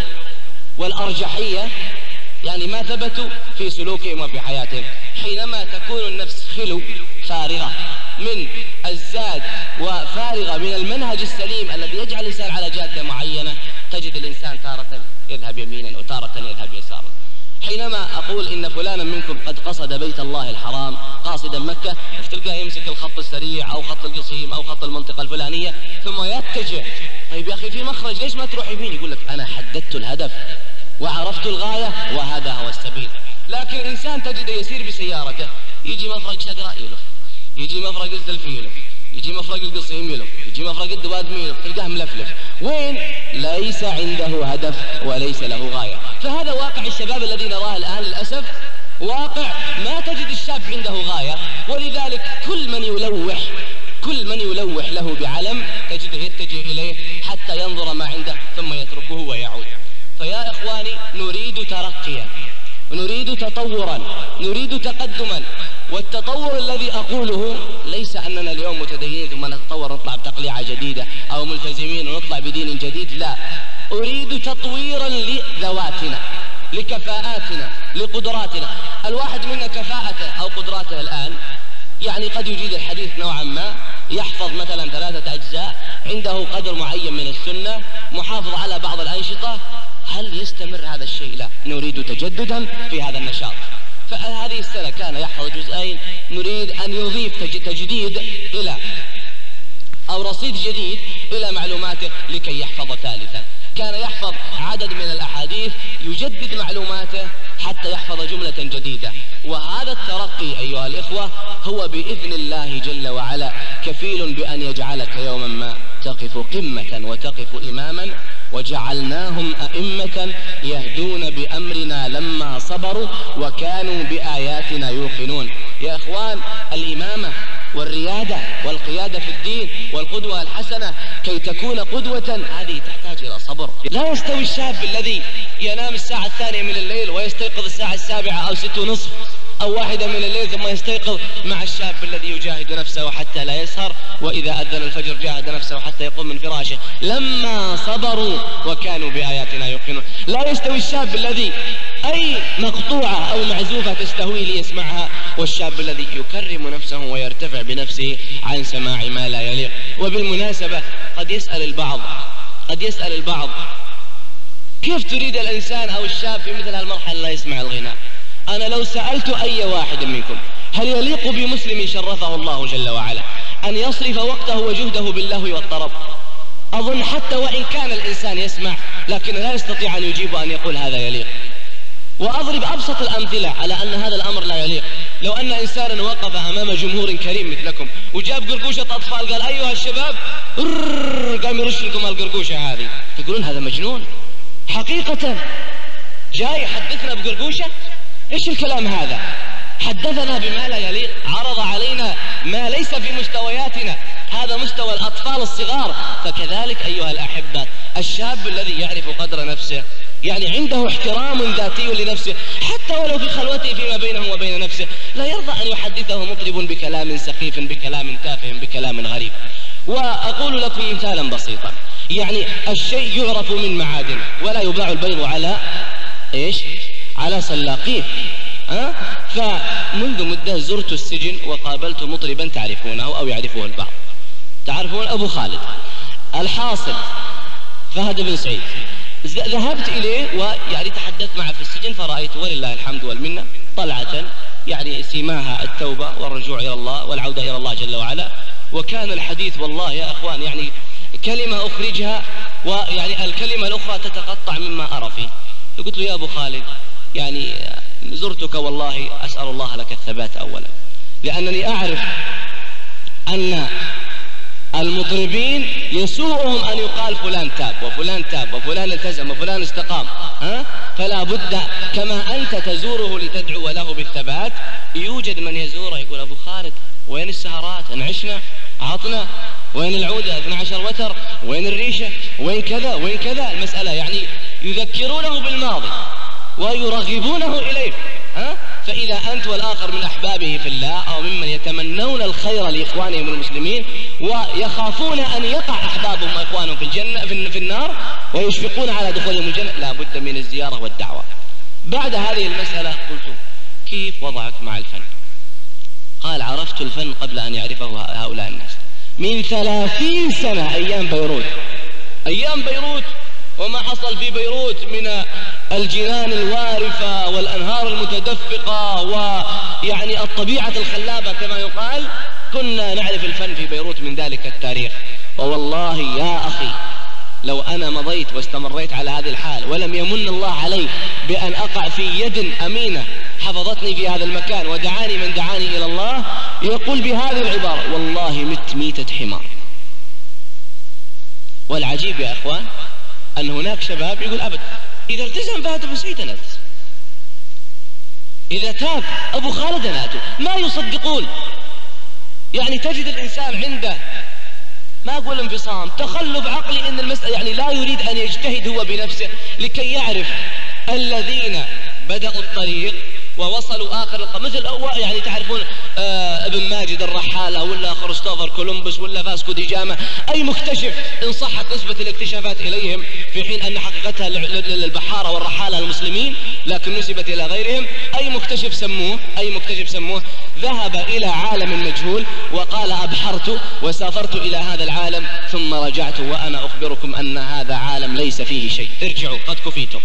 والأرجحية، يعني ما ثبتوا في سلوكهم وفي حياتهم. حينما تكون النفس خلو فارغة من الزاد وفارغة من المنهج السليم الذي يجعل الإنسان على جادة معينة، تجد الإنسان تارة يذهب يمينا وتارة يذهب يسارا. حينما أقول إن فلانا منكم قد قصد بيت الله الحرام قاصدا مكة، تلقاه يمسك الخط السريع أو خط القصيم أو خط المنطقة الفلانية ثم يتجه. طيب يا أخي في مخرج، ليش ما تروح يمين؟ يقول لك أنا حددت الهدف وعرفت الغاية وهذا هو السبيل. لكن إنسان تجده يسير بسيارته، يجي مفرق شقراء يلف، يجي مفرق الزلفي يلف، يجي مفرق القصيم يلف، يجي مفرق الدوادمي يلف، تلقاه ملفلف. وين؟ ليس عنده هدف وليس له غاية. فهذا واقع الشباب الذي نراه الآن للأسف، واقع ما تجد الشاب عنده غاية. ولذلك كل من يلوح كل من يلوح له بعلم تجده يتجه إليه حتى ينظر ما عنده ثم يتركه ويعود. فيا إخواني، نريد ترقيا، نريد تطورا، نريد تقدما. والتطور الذي أقوله ليس أننا اليوم متدينين ثم نتطور نطلع بتقليعة جديدة أو ملتزمين ونطلع بدين جديد، لا، أريد تطويرا لذواتنا، لكفاءاتنا، لقدراتنا. الواحد منا كفاءته أو قدراته الآن يعني قد يجيد الحديث نوعا ما، يحفظ مثلا ثلاثة أجزاء، عنده قدر معين من السنة، محافظ على بعض الأنشطة. هل يستمر هذا الشيء؟ لا، نريد تجددا في هذا النشاط. فهذه السنة كان يحفظ جزئين، نريد أن يضيف تجديد إلى أو رصيد جديد إلى معلوماته لكي يحفظ ثالثا. كان يحفظ عدد من الأحاديث، يجدد معلوماته حتى يحفظ جملة جديدة. وهذا الترقي أيها الإخوة هو بإذن الله جل وعلا كفيل بأن يجعلك يوما ما تقف قمة وتقف إماما. وجعلناهم أئمة يهدون بأمرنا لما صبروا وكانوا بآياتنا يوقنون. يا إخوان، الإمامة والريادة والقيادة في الدين والقدوة الحسنة كي تكون قدوة هذه تحتاج إلى صبر. لا يستوي الشاب الذي ينام الساعة الثانية من الليل ويستيقظ الساعة السابعة أو ست ونصف أو واحدة من الليل ثم يستيقظ، مع الشاب الذي يجاهد نفسه حتى لا يسهر، وإذا أذن الفجر جاهد نفسه حتى يقوم من فراشه لما صبروا وكانوا بآياتنا يوقنون. لا يستوي الشاب الذي أي مقطوعة أو معزوفة تستهوي ليسمعها، والشاب الذي يكرم نفسه ويرتفع بنفسه عن سماع ما لا يليق. وبالمناسبة قد يسأل البعض قد يسأل البعض كيف تريد الإنسان أو الشاب في مثل هالمرحلة لا يسمع الغناء؟ أنا لو سألت أي واحد منكم هل يليق بمسلم شرفه الله جل وعلا أن يصرف وقته وجهده باللهو والطرب؟ أظن حتى وإن كان الإنسان يسمع لكن لا يستطيع أن يجيب أن يقول هذا يليق. وأضرب أبسط الأمثلة على أن هذا الأمر لا يليق. لو أن إنسانا وقف أمام جمهور كريم مثلكم وجاب قرقوشة أطفال قال أيها الشباب قام يرش لكم القرقوشة هذه، تقولون هذا مجنون. حقيقة جاي يحدثنا بقرقوشة؟ إيش الكلام هذا؟ حدثنا بما لا يليق، عرض علينا ما ليس في مستوياتنا، هذا مستوى الأطفال الصغار. فكذلك أيها الأحبة الشاب الذي يعرف قدر نفسه، يعني عنده احترام ذاتي لنفسه، حتى ولو في خلوته فيما بينه وبين نفسه، لا يرضى أن يحدثه مطرب بكلام سخيف، بكلام تافه، بكلام غريب. وأقول لكم مثالا بسيطا، يعني الشيء يعرف من معادنه ولا يباع البيض على إيش؟ على سلاقيه. أه؟ فمنذ مدة زرت السجن وقابلت مطربا تعرفونه أو يعرفه البعض، تعرفون أبو خالد. الحاصل فهد بن سعيد، ذهبت إليه ويعني تحدثت معه في السجن، فرأيت ولله الحمد والمنة طلعة يعني سماها التوبة والرجوع إلى الله والعودة إلى الله جل وعلا. وكان الحديث والله يا أخوان يعني كلمة أخرجها ويعني الكلمة الأخرى تتقطع مما أرى فيه. فقلت له يا أبو خالد يعني زرتك والله أسأل الله لك الثبات أولا، لأنني أعرف أن المطربين يسوءهم أن يقال فلان تاب وفلان تاب وفلان التزم وفلان استقام، ها؟ فلا بد كما أنت تزوره لتدعو له بالثبات يوجد من يزوره يقول أبو خالد وين السهرات؟ انعشنا عطنا، وين العودة اثني عشر وتر، وين الريشة، وين كذا وين كذا. المسألة يعني يذكرونه بالماضي ويرغبونه إليه، ها؟ فإذا أنت والآخر من أحبابه في الله أو ممن يتمنون الخير لإخوانهم المسلمين ويخافون أن يقع أحبابهم وإخوانهم في الجنة في النار ويشفقون على دخولهم الجنة، لا بد من الزيارة والدعوة. بعد هذه المسألة قلت كيف وضعك مع الفن؟ قال عرفت الفن قبل أن يعرفه هؤلاء الناس من ثلاثين سنة، أيام بيروت، أيام بيروت وما حصل في بيروت من الجنان الوارفة والأنهار المتدفقة ويعني الطبيعة الخلابة كما يقال، كنا نعرف الفن في بيروت من ذلك التاريخ. ووالله يا أخي لو أنا مضيت واستمريت على هذه الحال ولم يمن الله علي بأن أقع في يد أمينة حفظتني في هذا المكان ودعاني من دعاني إلى الله، يقول بهذه العبارة والله مت ميتة حمار. والعجيب يا أخوان أن هناك شباب يقول أبد إذا التزم فهد بن سعيد أنا، إذا تاب أبو خالد أنا، ما يصدقون. يعني تجد الإنسان عنده ما أقول انفصام، تخلف عقلي إن المسألة يعني لا يريد أن يجتهد هو بنفسه لكي يعرف الذين بدأوا الطريق ووصلوا آخر الق... مثل يعني تعرفون آه ابن ماجد الرحالة ولا كريستوفر كولومبوس ولا فاسكو دي جاما، أي مكتشف إن صحت نسبة الاكتشافات إليهم في حين أن حقيقتها للبحارة والرحالة المسلمين لكن نسبت إلى غيرهم، أي مكتشف سموه أي مكتشف سموه ذهب إلى عالم مجهول وقال أبحرت وسافرت إلى هذا العالم ثم رجعت وأنا أخبركم أن هذا عالم ليس فيه شيء، ارجعوا قد كفيتم.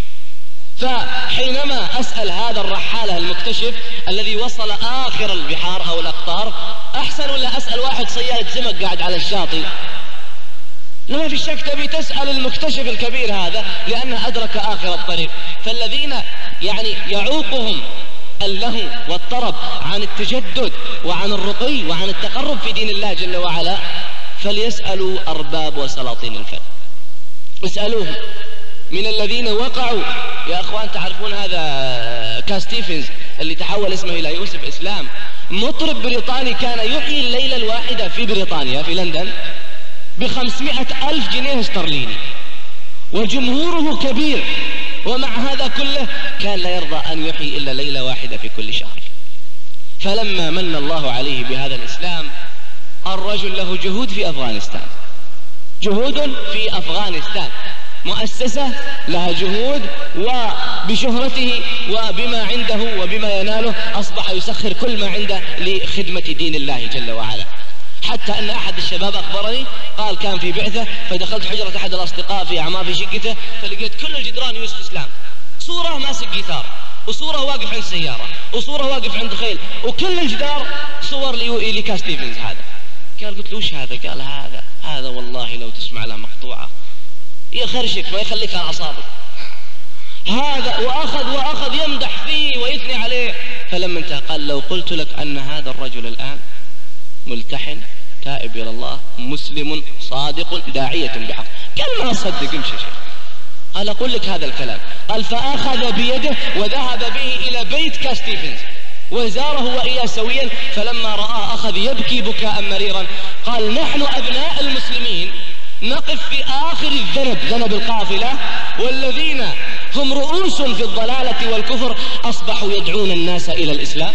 فحينما أسأل هذا الرحالة المكتشف الذي وصل آخر البحار أو الأقطار أحسن ولا أسأل واحد صياد سمك قاعد على الشاطئ؟ لما في شك تبي تسأل المكتشف الكبير هذا لأنه أدرك آخر الطريق. فالذين يعني يعوقهم اللهو والطرب عن التجدد وعن الرقي وعن التقرب في دين الله جل وعلا فليسألوا أرباب وسلاطين الفن، اسألوهم من الذين وقعوا. يا أخوان تعرفون هذا كاستيفنز اللي تحول اسمه إلى يوسف إسلام، مطرب بريطاني كان يحيي الليلة الواحدة في بريطانيا في لندن بخمسمائة ألف جنيه استرليني وجمهوره كبير، ومع هذا كله كان لا يرضى أن يحيي إلا ليلة واحدة في كل شهر. فلما من الله عليه بهذا الإسلام الرجل له جهود في أفغانستان، جهود في أفغانستان، مؤسسة لها جهود، وبشهرته وبما عنده وبما يناله أصبح يسخر كل ما عنده لخدمة دين الله جل وعلا. حتى أن أحد الشباب أخبرني قال كان في بعثة فدخلت حجرة أحد الأصدقاء في أعماق في شقته فلقيت كل الجدران يوسف إسلام، صورة ماسك جيتار، وصورة واقف عند سيارة، وصورة واقف عند خيل، وكل الجدار صور لكاس ستيفنز هذا. قال قلت له وش هذا؟ قال هذا هذا والله لو تسمع له مقطوعة يخرشك ما يخليك على أعصابك. هذا وأخذ وأخذ يمدح فيه ويثني عليه. فلما انتهى قال لو قلت لك أن هذا الرجل الآن ملتحن تائب إلى الله مسلم صادق داعية بحق، قال ما أصدق امشي شيخ. قال أقول لك هذا الكلام. قال فأخذ بيده وذهب به إلى بيت كاس ستيفنز وزاره وإياه سويا. فلما رآه أخذ يبكي بكاء مريرا. قال نحن أبناء المسلمين نقف في آخر الذنب، ذنب القافلة، والذين هم رؤوس في الضلالة والكفر أصبحوا يدعون الناس إلى الإسلام.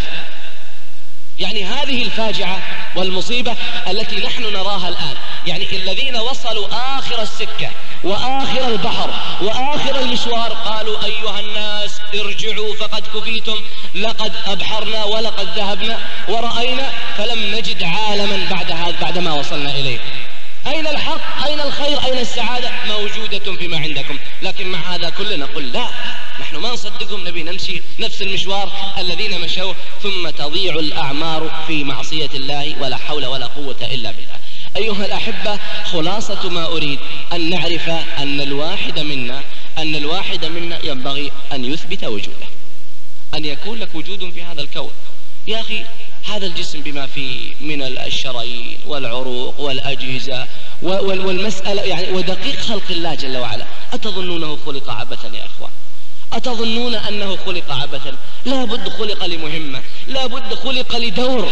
يعني هذه الفاجعة والمصيبة التي نحن نراها الآن. يعني الذين وصلوا آخر السكة وآخر البحر وآخر المشوار قالوا أيها الناس ارجعوا فقد كفيتم، لقد أبحرنا ولقد ذهبنا ورأينا فلم نجد عالما بعد هذا بعدما وصلنا إليه. أين الحق؟ أين الخير؟ أين السعادة؟ موجودة فيما عندكم. لكن مع هذا كله نقول لا، نحن ما نصدقهم، نبي نمشي نفس المشوار الذين مشوا، ثم تضيع الأعمار في معصية الله ولا حول ولا قوة إلا بالله. أيها الأحبة، خلاصة ما أريد أن نعرف أن الواحد منا أن الواحد منا ينبغي أن يثبت وجوده، أن يكون لك وجود في هذا الكون. يا أخي هذا الجسم بما فيه من الشرايين والعروق والأجهزة والمسألة يعني ودقيق خلق الله جل وعلا، أتظنونه خلق عبثا يا أخوان؟ أتظنون أنه خلق عبثا؟ لا بد خلق لمهمة، لا بد خلق لدور.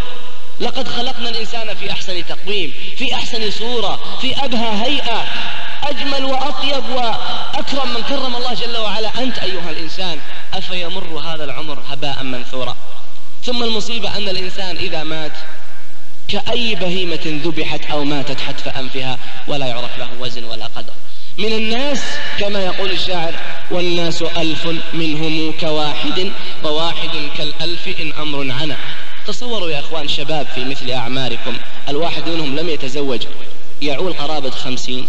لقد خلقنا الإنسان في أحسن تقويم، في أحسن صورة، في أبهى هيئة، أجمل وأطيب وأكرم من كرم الله جل وعلا. أنت أيها الإنسان أفيمر هذا العمر هباء منثورا؟ ثم المصيبة أن الإنسان إذا مات كأي بهيمة ذبحت أو ماتت حتف أنفها ولا يعرف له وزن ولا قدر. من الناس كما يقول الشاعر والناس ألف منهم كواحد وواحد كالألف إن أمر عنا. تصوروا يا أخوان شباب في مثل أعماركم الواحد منهم لم يتزوج، يعول قرابة خمسين.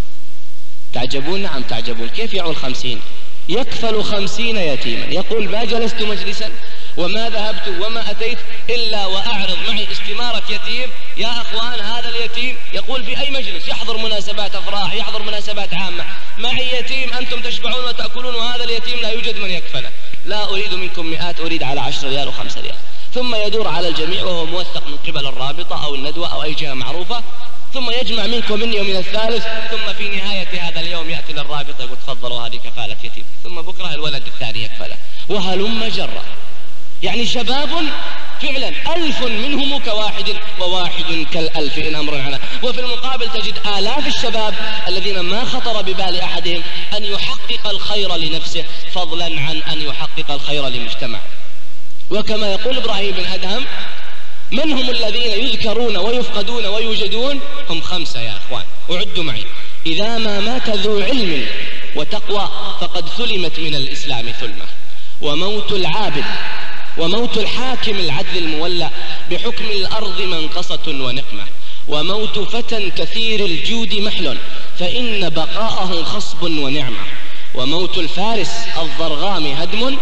تعجبون؟ نعم تعجبون. كيف يعول خمسين؟ يكفل خمسين يتيما. يقول ما جلست مجلسا وما ذهبت وما أتيت إلا وأعرض معي استمارة يتيم. يا أخوان هذا اليتيم يقول في أي مجلس يحضر مناسبات أفراح، يحضر مناسبات عامة، معي يتيم أنتم تشبعون وتأكلون وهذا اليتيم لا يوجد من يكفله. لا أريد منكم مئات، أريد على عشر ريال وخمس ريال. ثم يدور على الجميع وهو موثق من قبل الرابطة أو الندوة أو أي جهة معروفة، ثم يجمع منكم مني ومن الثالث، ثم في نهاية هذا اليوم يأتي للرابطة يقول تفضلوا هذه كفالة يتيم، ثم بكرة الولد الثاني يكفله وهلم جرا. يعني شباب فعلا ألف منهم كواحد وواحد كالألف إن أمر عنا. وفي المقابل تجد آلاف الشباب الذين ما خطر ببال أحدهم أن يحقق الخير لنفسه فضلا عن أن يحقق الخير لمجتمع. وكما يقول إبراهيم بن أدهم منهم الذين يذكرون ويفقدون ويوجدون هم خمسة يا أخوان، وعدوا معي: إذا ما مات ذو علم وتقوى فقد ثلمت من الإسلام ثلمة، وموت العابد، وموت الحاكم العدل المولى بحكم الأرض منقصة ونقمة، وموت فتى كثير الجود محل فإن بقاءه خصب ونعمة، وموت الفارس الضرغام هدم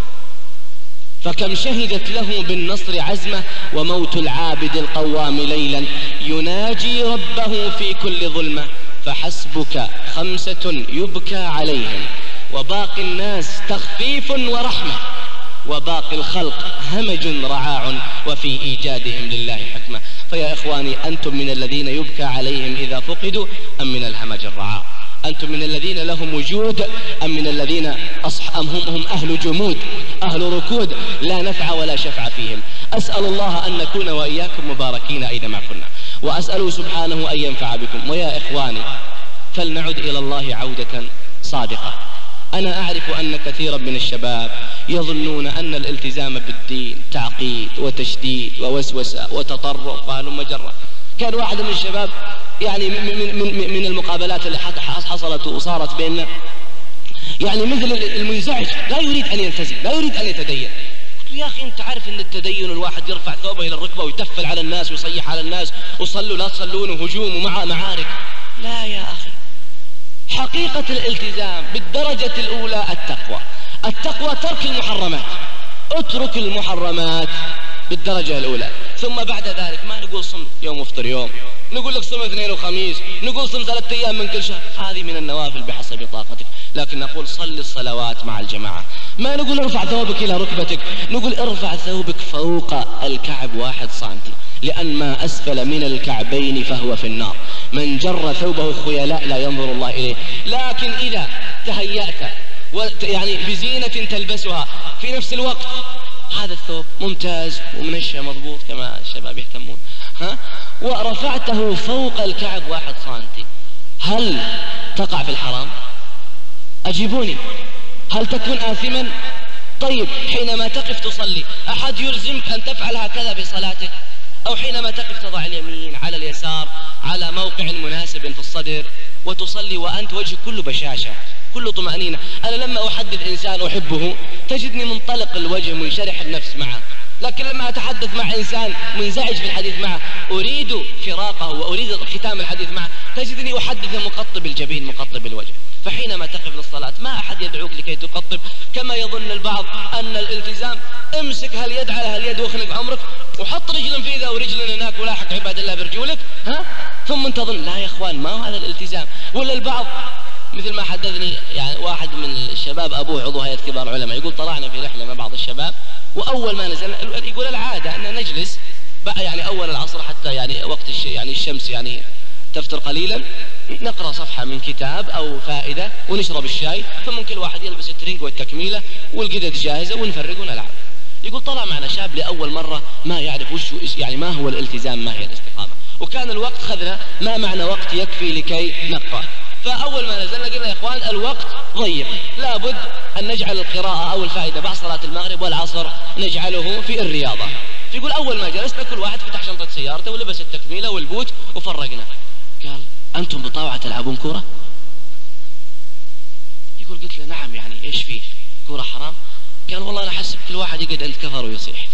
فكم شهدت له بالنصر عزمة، وموت العابد القوام ليلا يناجي ربه في كل ظلمة، فحسبك خمسة يبكى عليهم وباقي الناس تخفيف ورحمة، وباقي الخلق همج رعاع وفي إيجادهم لله حكمة. فيا إخواني أنتم من الذين يبكى عليهم إذا فقدوا أم من الهمج الرعاع؟ أنتم من الذين لهم وجود أم من الذين أصح أم هم, هم أهل جمود أهل ركود لا نفع ولا شفع فيهم؟ أسأل الله أن نكون وإياكم مباركين أينما كنا، وأسأله سبحانه أن ينفع بكم. ويا إخواني فلنعد إلى الله عودة صادقة. أنا أعرف أن كثيرا من الشباب يظنون أن الالتزام بالدين تعقيد وتشديد ووسوسة وتطرف وهلم جرة. كان واحد من الشباب يعني من, من, من المقابلات اللي حصلت وصارت بيننا يعني مثل المنزعج، لا يريد أن يلتزم، لا يريد أن يتدين. قلت له يا أخي أنت عارف أن التدين الواحد يرفع ثوبه إلى الركبة ويتفل على الناس ويصيح على الناس وصلوا لا تصلون وهجوم ومع معارك. لا يا أخي، حقيقة الالتزام بالدرجة الأولى التقوى، التقوى ترك المحرمات، اترك المحرمات بالدرجة الأولى. ثم بعد ذلك ما نقول صم يوم وافطر يوم، نقول لك صم اثنين وخميس، نقول صم ثلاثة أيام من كل شهر، هذه من النوافل بحسب طاقتك. لكن نقول صل الصلوات مع الجماعة. ما نقول ارفع ثوبك إلى ركبتك، نقول ارفع ثوبك فوق الكعب واحد سنتي، لأن ما أسفل من الكعبين فهو في النار. من جر ثوبه خيلاء لا ينظر الله إليه. لكن إذا تهيأت يعني بزينة تلبسها في نفس الوقت، هذا الثوب ممتاز ومنشى مضبوط كما الشباب يهتمون، ها، ورفعته فوق الكعب واحد سنتي، هل تقع في الحرام؟ أجيبوني، هل تكون آثما؟ طيب حينما تقف تصلي أحد يلزمك أن تفعل هكذا في صلاتك؟ أو حينما تقف تضع اليمين على اليسار على موقع مناسب في الصدر وتصلي وأنت وجهك كله بشاشة كله طمأنينة. أنا لما أحدث إنسان أحبه تجدني منطلق الوجه منشرح النفس معه، لكن لما أتحدث مع إنسان منزعج في الحديث معه أريد فراقه وأريد ختام الحديث معه تجدني أحدث مقطب الجبين مقطب الوجه. فحينما تقف للصلاة ما أحد يدعوك لكي تقطب كما يظن البعض أن الالتزام امسك هاليد على هاليد واخنق عمرك وحط رجل في ذا ورجل هناك ولاحق عباد الله برجولك، ها، ثم تظن لا يا إخوان ما هو هذا الالتزام. ولا البعض مثل ما حدثني يعني واحد من الشباب أبوه عضو هيئة كبار العلماء، يقول طلعنا في رحلة مع بعض الشباب وأول ما نزلنا يقول العادة أن نجلس بقى يعني أول العصر حتى يعني وقت الش يعني الشمس يعني تفتر قليلا، نقرأ صفحة من كتاب أو فائدة ونشرب الشاي، ثم كل واحد يلبس الترنج والتكميلة والقدد جاهزة ونفرق ونلعب. يقول طلع معنا شاب لأول مرة ما يعرف وش يعني ما هو الالتزام ما هي الاستقامة، وكان الوقت خذنا ما معنى وقت يكفي لكي نقرأ. فأول ما نزلنا قلنا يا إخوان الوقت ضيق، لابد أن نجعل القراءة أو الفائدة بعد صلاة المغرب والعصر نجعله في الرياضة. يقول أول ما جلسنا كل واحد فتح شنطة سيارته ولبس التكميلة والبوت وفرقنا. قال أنتم بطاوعة تلعبون كورة؟ يقول قلت له نعم يعني إيش فيه؟ كورة حرام؟ قال والله أنا أحسب كل واحد يقعد عند كفر ويصيح.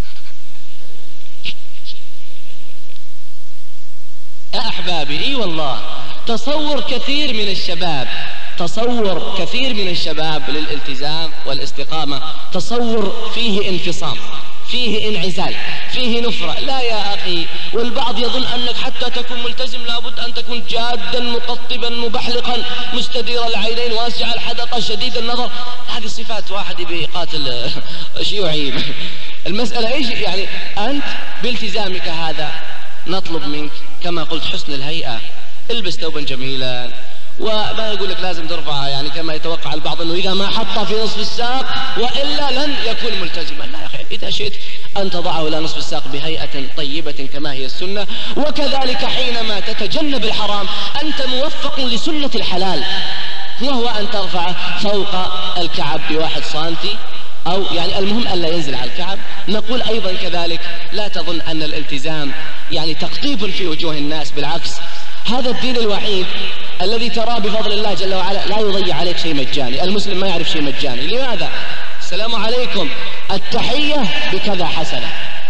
يا أحبابي إي والله تصور كثير من الشباب تصور كثير من الشباب للالتزام والاستقامة تصور فيه انفصام، فيه انعزال، فيه نفرة. لا يا أخي، والبعض يظن أنك حتى تكون ملتزم لابد أن تكون جادا مقطبا مبحلقا مستدير العينين واسع الحدقة شديد النظر. هذه صفات واحد بيقاتل شيوعي. المسألة إيش يعني؟ أنت بالتزامك هذا نطلب منك كما قلت حسن الهيئة، البس ثوبا جميلا، وما يقول لك لازم ترفعها يعني كما يتوقع البعض انه اذا ما حطها في نصف الساق والا لن يكون ملتزما. لا يا اخي، اذا شئت ان تضعه الى نصف الساق بهيئة طيبة كما هي السنة. وكذلك حينما تتجنب الحرام انت موفق لسنة الحلال، وهو ان ترفعه فوق الكعب بواحد سنتي أو يعني المهم ألا ينزل على الكعب. نقول أيضا كذلك لا تظن أن الالتزام يعني تقطيب في وجوه الناس، بالعكس هذا الدين الوحيد الذي تراه بفضل الله جل وعلا لا يضيع عليك شيء مجاني. المسلم ما يعرف شيء مجاني. لماذا؟ السلام عليكم، التحية بكذا حسنة،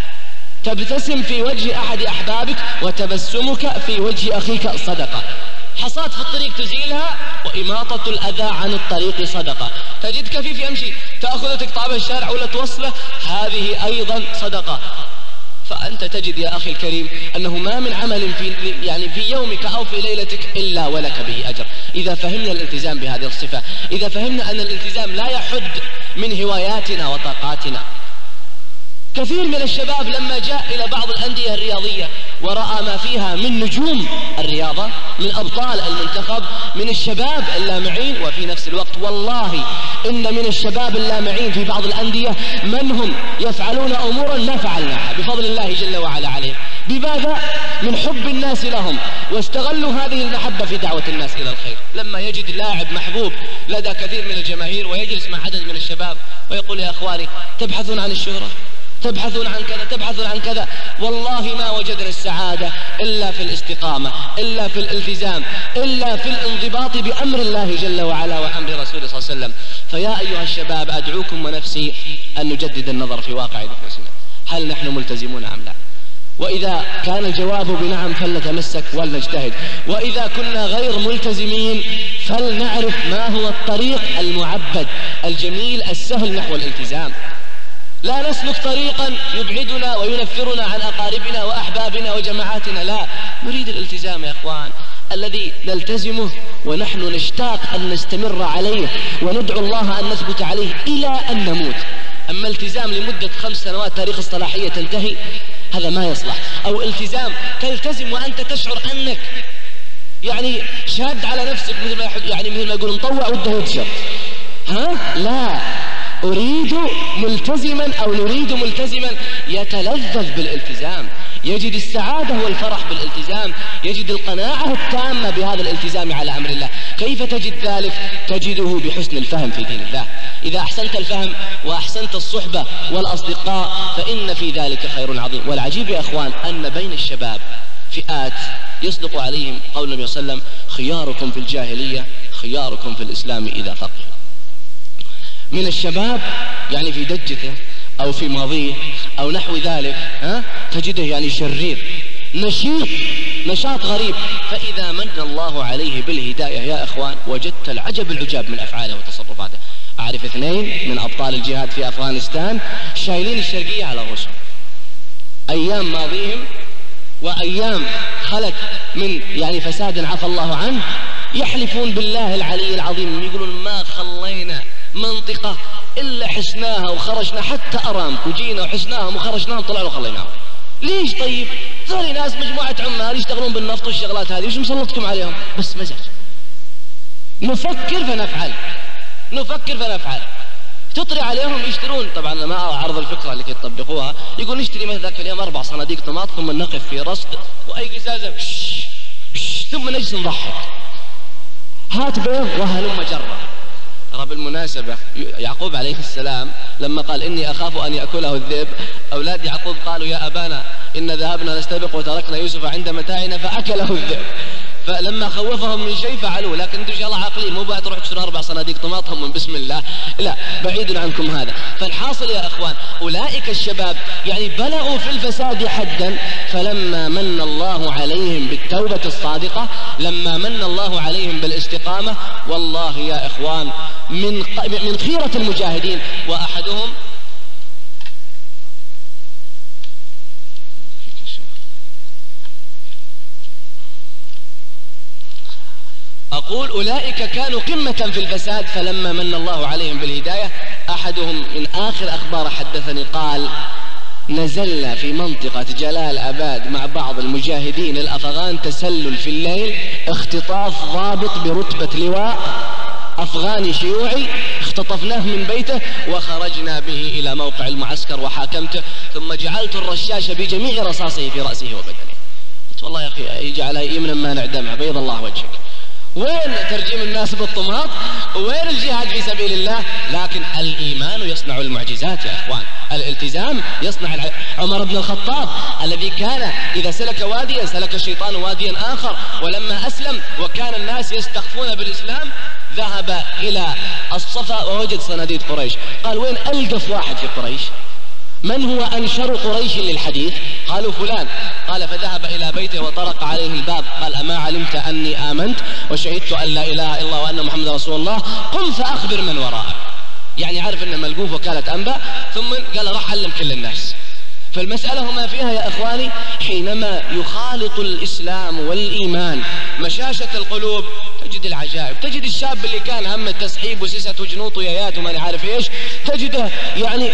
تبتسم في وجه أحد أحبابك وتبسمك في وجه أخيك صدقة، حصاد في الطريق تزيلها، وإماطة الأذى عن الطريق صدقة، تجد كفيف يمشي تأخذه تقطع به الشارع ولا توصله، هذه أيضا صدقة. فأنت تجد يا أخي الكريم أنه ما من عمل في يعني في يومك أو في ليلتك إلا ولك به أجر. إذا فهمنا الالتزام بهذه الصفة، إذا فهمنا أن الالتزام لا يحد من هواياتنا وطاقاتنا. كثير من الشباب لما جاء إلى بعض الأندية الرياضية ورأى ما فيها من نجوم الرياضة، من أبطال المنتخب، من الشباب اللامعين، وفي نفس الوقت والله إن من الشباب اللامعين في بعض الأندية من هم يفعلون أمورا ما فعلناها بفضل الله جل وعلا عليه. بماذا؟ من حب الناس لهم، واستغلوا هذه المحبة في دعوة الناس إلى الخير. لما يجد لاعب محبوب لدى كثير من الجماهير ويجلس مع عدد من الشباب ويقول يا أخواني تبحثون عن الشهرة، تبحثون عن كذا، تبحثون عن كذا، والله ما وجدنا السعادة إلا في الاستقامة، إلا في الالتزام، إلا في الانضباط بأمر الله جل وعلا وأمر رسوله صلى الله عليه وسلم. فيا أيها الشباب أدعوكم ونفسي أن نجدد النظر في واقع نفوسنا، هل نحن ملتزمون أم لا؟ وإذا كان الجواب بنعم فلنتمسك ولنجتهد، وإذا كنا غير ملتزمين فلنعرف ما هو الطريق المعبد الجميل السهل نحو الالتزام. لا نسلك طريقا يبعدنا وينفرنا عن أقاربنا وأحبابنا وجماعاتنا، لا، نريد الالتزام يا أخوان الذي نلتزمه ونحن نشتاق أن نستمر عليه وندعو الله أن نثبت عليه إلى أن نموت. أما التزام لمدة خمس سنوات تاريخ الصلاحية تنتهي، هذا ما يصلح. أو التزام تلتزم وأنت تشعر أنك يعني شاد على نفسك، مثل ما يعني مثل ما يقول مطوع وده يتشر، ها؟ لا، أريد ملتزما أو نريد ملتزما يتلذذ بالالتزام، يجد السعادة والفرح بالالتزام، يجد القناعة التامة بهذا الالتزام على أمر الله. كيف تجد ذلك؟ تجده بحسن الفهم في دين الله. إذا أحسنت الفهم وأحسنت الصحبة والأصدقاء فإن في ذلك خير عظيم. والعجيب يا أخوان أن بين الشباب فئات يصدق عليهم قول النبي صلى الله عليه وسلم: خياركم في الجاهلية خياركم في الإسلام إذا فقهوا. من الشباب يعني في دجته أو في ماضيه أو نحو ذلك، ها؟ تجده يعني شرير نشيط نشاط غريب، فإذا من الله عليه بالهداية يا إخوان وجدت العجب العجاب من أفعاله وتصرفاته. أعرف اثنين من أبطال الجهاد في أفغانستان شايلين الشرقية على رؤوسهم، أيام ماضيهم وأيام خلت من يعني فساد عفى الله عنه، يحلفون بالله العلي العظيم يقولون ما خلينا منطقة إلا حسناها وخرجنا، حتى أرامكو جينا وحسناهم وخرجناهم طلعوا وخليناهم. ليش طيب؟ ذولي ناس مجموعة عمال يشتغلون بالنفط والشغلات هذه، وش مسلطكم عليهم؟ بس مزاج، نفكر فنفعل نفكر فنفعل تطري عليهم يشترون. طبعا ما أعرض الفكرة اللي يطبقوها، يقول نشتري مثلا ذاك اليوم أربع صناديق طماط ثم نقف في رصد وأي قزازة ثم نجلس نضحك، هات بيض وهلم جرة. ترى بالمناسبة يعقوب عليه السلام لما قال إني أخاف أن يأكله الذئب، أولاد يعقوب قالوا يا أبانا إن ذهبنا نستبق وتركنا يوسف عند متاعنا فأكله الذئب. فلما خوفهم من شيء فعلوه. لكن انتم ان شاء الله عاقلين، مو بعد تروح تشترون اربع صناديق طماطم من بسم الله، لا، بعيد عنكم هذا. فالحاصل يا اخوان اولئك الشباب يعني بلغوا في الفساد حدا، فلما من الله عليهم بالتوبة الصادقة، لما من الله عليهم بالاستقامة، والله يا اخوان من من خيرة المجاهدين. واحدهم أقول أولئك كانوا قمة في الفساد فلما من الله عليهم بالهداية. أحدهم من آخر أخبار حدثني قال نزلنا في منطقة جلال أباد مع بعض المجاهدين الأفغان تسلل في الليل، اختطاف ضابط برتبة لواء أفغاني شيوعي، اختطفناه من بيته وخرجنا به إلى موقع المعسكر وحاكمته، ثم جعلت الرشاشة بجميع رصاصه في رأسه وبدنه. قلت والله يا أخي يجعلها يمنا ما نعدمها، بيض الله وجهك. وين ترجيم الناس بالطماط؟ وين الجهاد في سبيل الله؟ لكن الإيمان يصنع المعجزات يا إخوان، الالتزام يصنع الع... عمر بن الخطاب الذي كان إذا سلك واديا سلك الشيطان واديا آخر، ولما أسلم وكان الناس يستخفون بالإسلام ذهب إلى الصفا ووجد صناديد قريش، قال وين ألقف واحد في قريش؟ من هو أنشر قريش للحديث؟ قالوا فلان. قال فذهب إلى بيته وطرق عليه الباب، قال أما علمت أني آمنت وشهدت أن لا إله إلا الله وأن محمد رسول الله، قم فأخبر من وراءك. يعني عارف أن ملقوف وكالة أنباء، ثم قال راح علم كل الناس. فالمسألة ما فيها يا إخواني حينما يخالط الإسلام والإيمان مشاشة القلوب تجد العجائب. تجد الشاب اللي كان هم التسحيب وسيسة وجنوط ويايات وما نعرف إيش، تجده يعني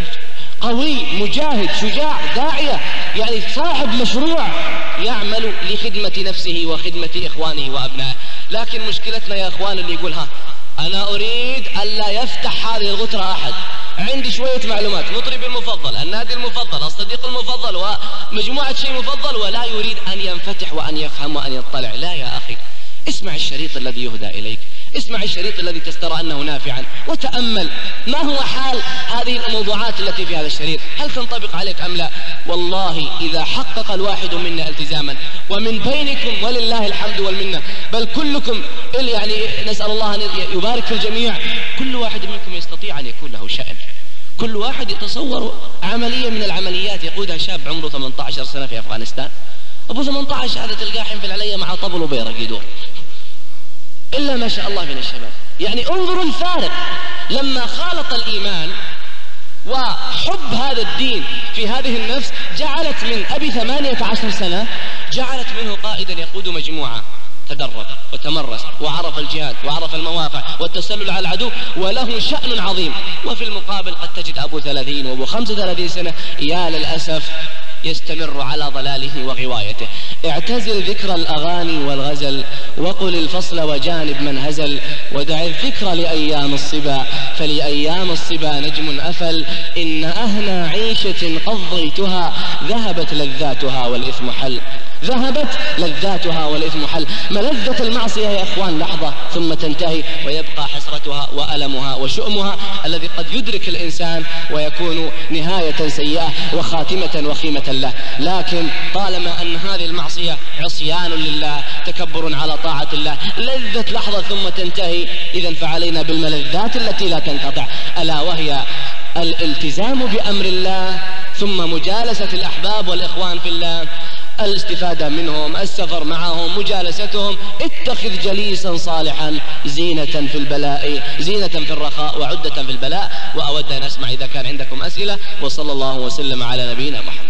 قوي مجاهد شجاع داعية، يعني صاحب مشروع يعمل لخدمة نفسه وخدمة إخوانه وأبنائه. لكن مشكلتنا يا إخوان اللي يقول ها أنا أريد ألا يفتح هذه الغترة أحد، عندي شوية معلومات، مطرب المفضل، النادي المفضل، الصديق المفضل، ومجموعة شيء مفضل، ولا يريد أن ينفتح وأن يفهم وأن يطلع. لا يا أخي، اسمع الشريط الذي يهدى إليك، اسمع الشريط الذي تسترى أنه نافعا، وتأمل ما هو حال هذه الموضوعات التي في هذا الشريط، هل تنطبق عليك أم لا؟ والله إذا حقق الواحد منا التزاما، ومن بينكم ولله الحمد والمنة، بل كلكم يعني نسأل الله أن يبارك في الجميع، كل واحد منكم يستطيع أن يكون له شأن. كل واحد يتصور عملية من العمليات يقودها شاب عمره ثمانية عشر سنة في أفغانستان، أبو ثمانية عشر هذا تلقاه حين في العليا مع طبل وبيرق يدور. إلا ما شاء الله من الشباب. يعني انظروا الفارق لما خالط الإيمان وحب هذا الدين في هذه النفس، جعلت من أبي ثمانية عشر سنة جعلت منه قائدا يقود مجموعة، تدرب وتمرس وعرف الجهاد وعرف المواقع والتسلل على العدو وله شأن عظيم. وفي المقابل قد تجد أبو ثلاثين وأبو خمسة وثلاثين سنة يا للأسف يستمر على ضلاله وغوايته. اعتزل ذكر الأغاني والغزل وقل الفصل وجانب من هزل، ودع الذكر لأيام الصبا فلأيام الصبا نجم أفل، إن أهنى عيشة قضيتها ذهبت لذاتها والإثم حل، ذهبت لذاتها والإثم حل. ملذة المعصية يا إخوان لحظة ثم تنتهي ويبقى حسرتها وألمها وشؤمها الذي قد يدرك الإنسان ويكون نهاية سيئة وخاتمة وخيمة له. لكن طالما أن هذه المعصية عصيان لله، تكبر على طاعة الله، لذة لحظة ثم تنتهي، إذن فعلينا بالملذات التي لا تنقطع، ألا وهي الالتزام بأمر الله، ثم مجالسة الأحباب والإخوان في الله، الاستفادة منهم، السفر معهم، مجالستهم. اتخذ جليسا صالحا زينة في البلاء، زينة في الرخاء وعدة في البلاء. وأود أن أسمع إذا كان عندكم أسئلة، وصلى الله وسلم على نبينا محمد.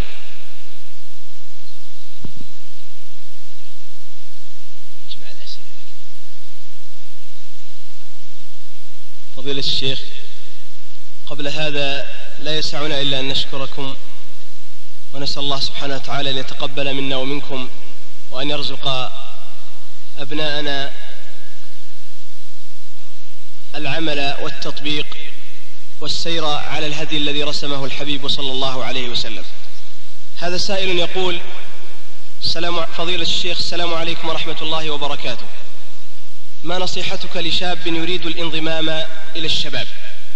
فضيلة الشيخ، قبل هذا لا يسعنا إلا أن نشكركم ونسأل الله سبحانه وتعالى أن يتقبل منا ومنكم، وأن يرزق أبناءنا العمل والتطبيق والسير على الهدي الذي رسمه الحبيب صلى الله عليه وسلم. هذا سائل يقول: السلام فضيلة الشيخ، السلام عليكم ورحمة الله وبركاته، ما نصيحتك لشاب يريد الانضمام إلى الشباب؟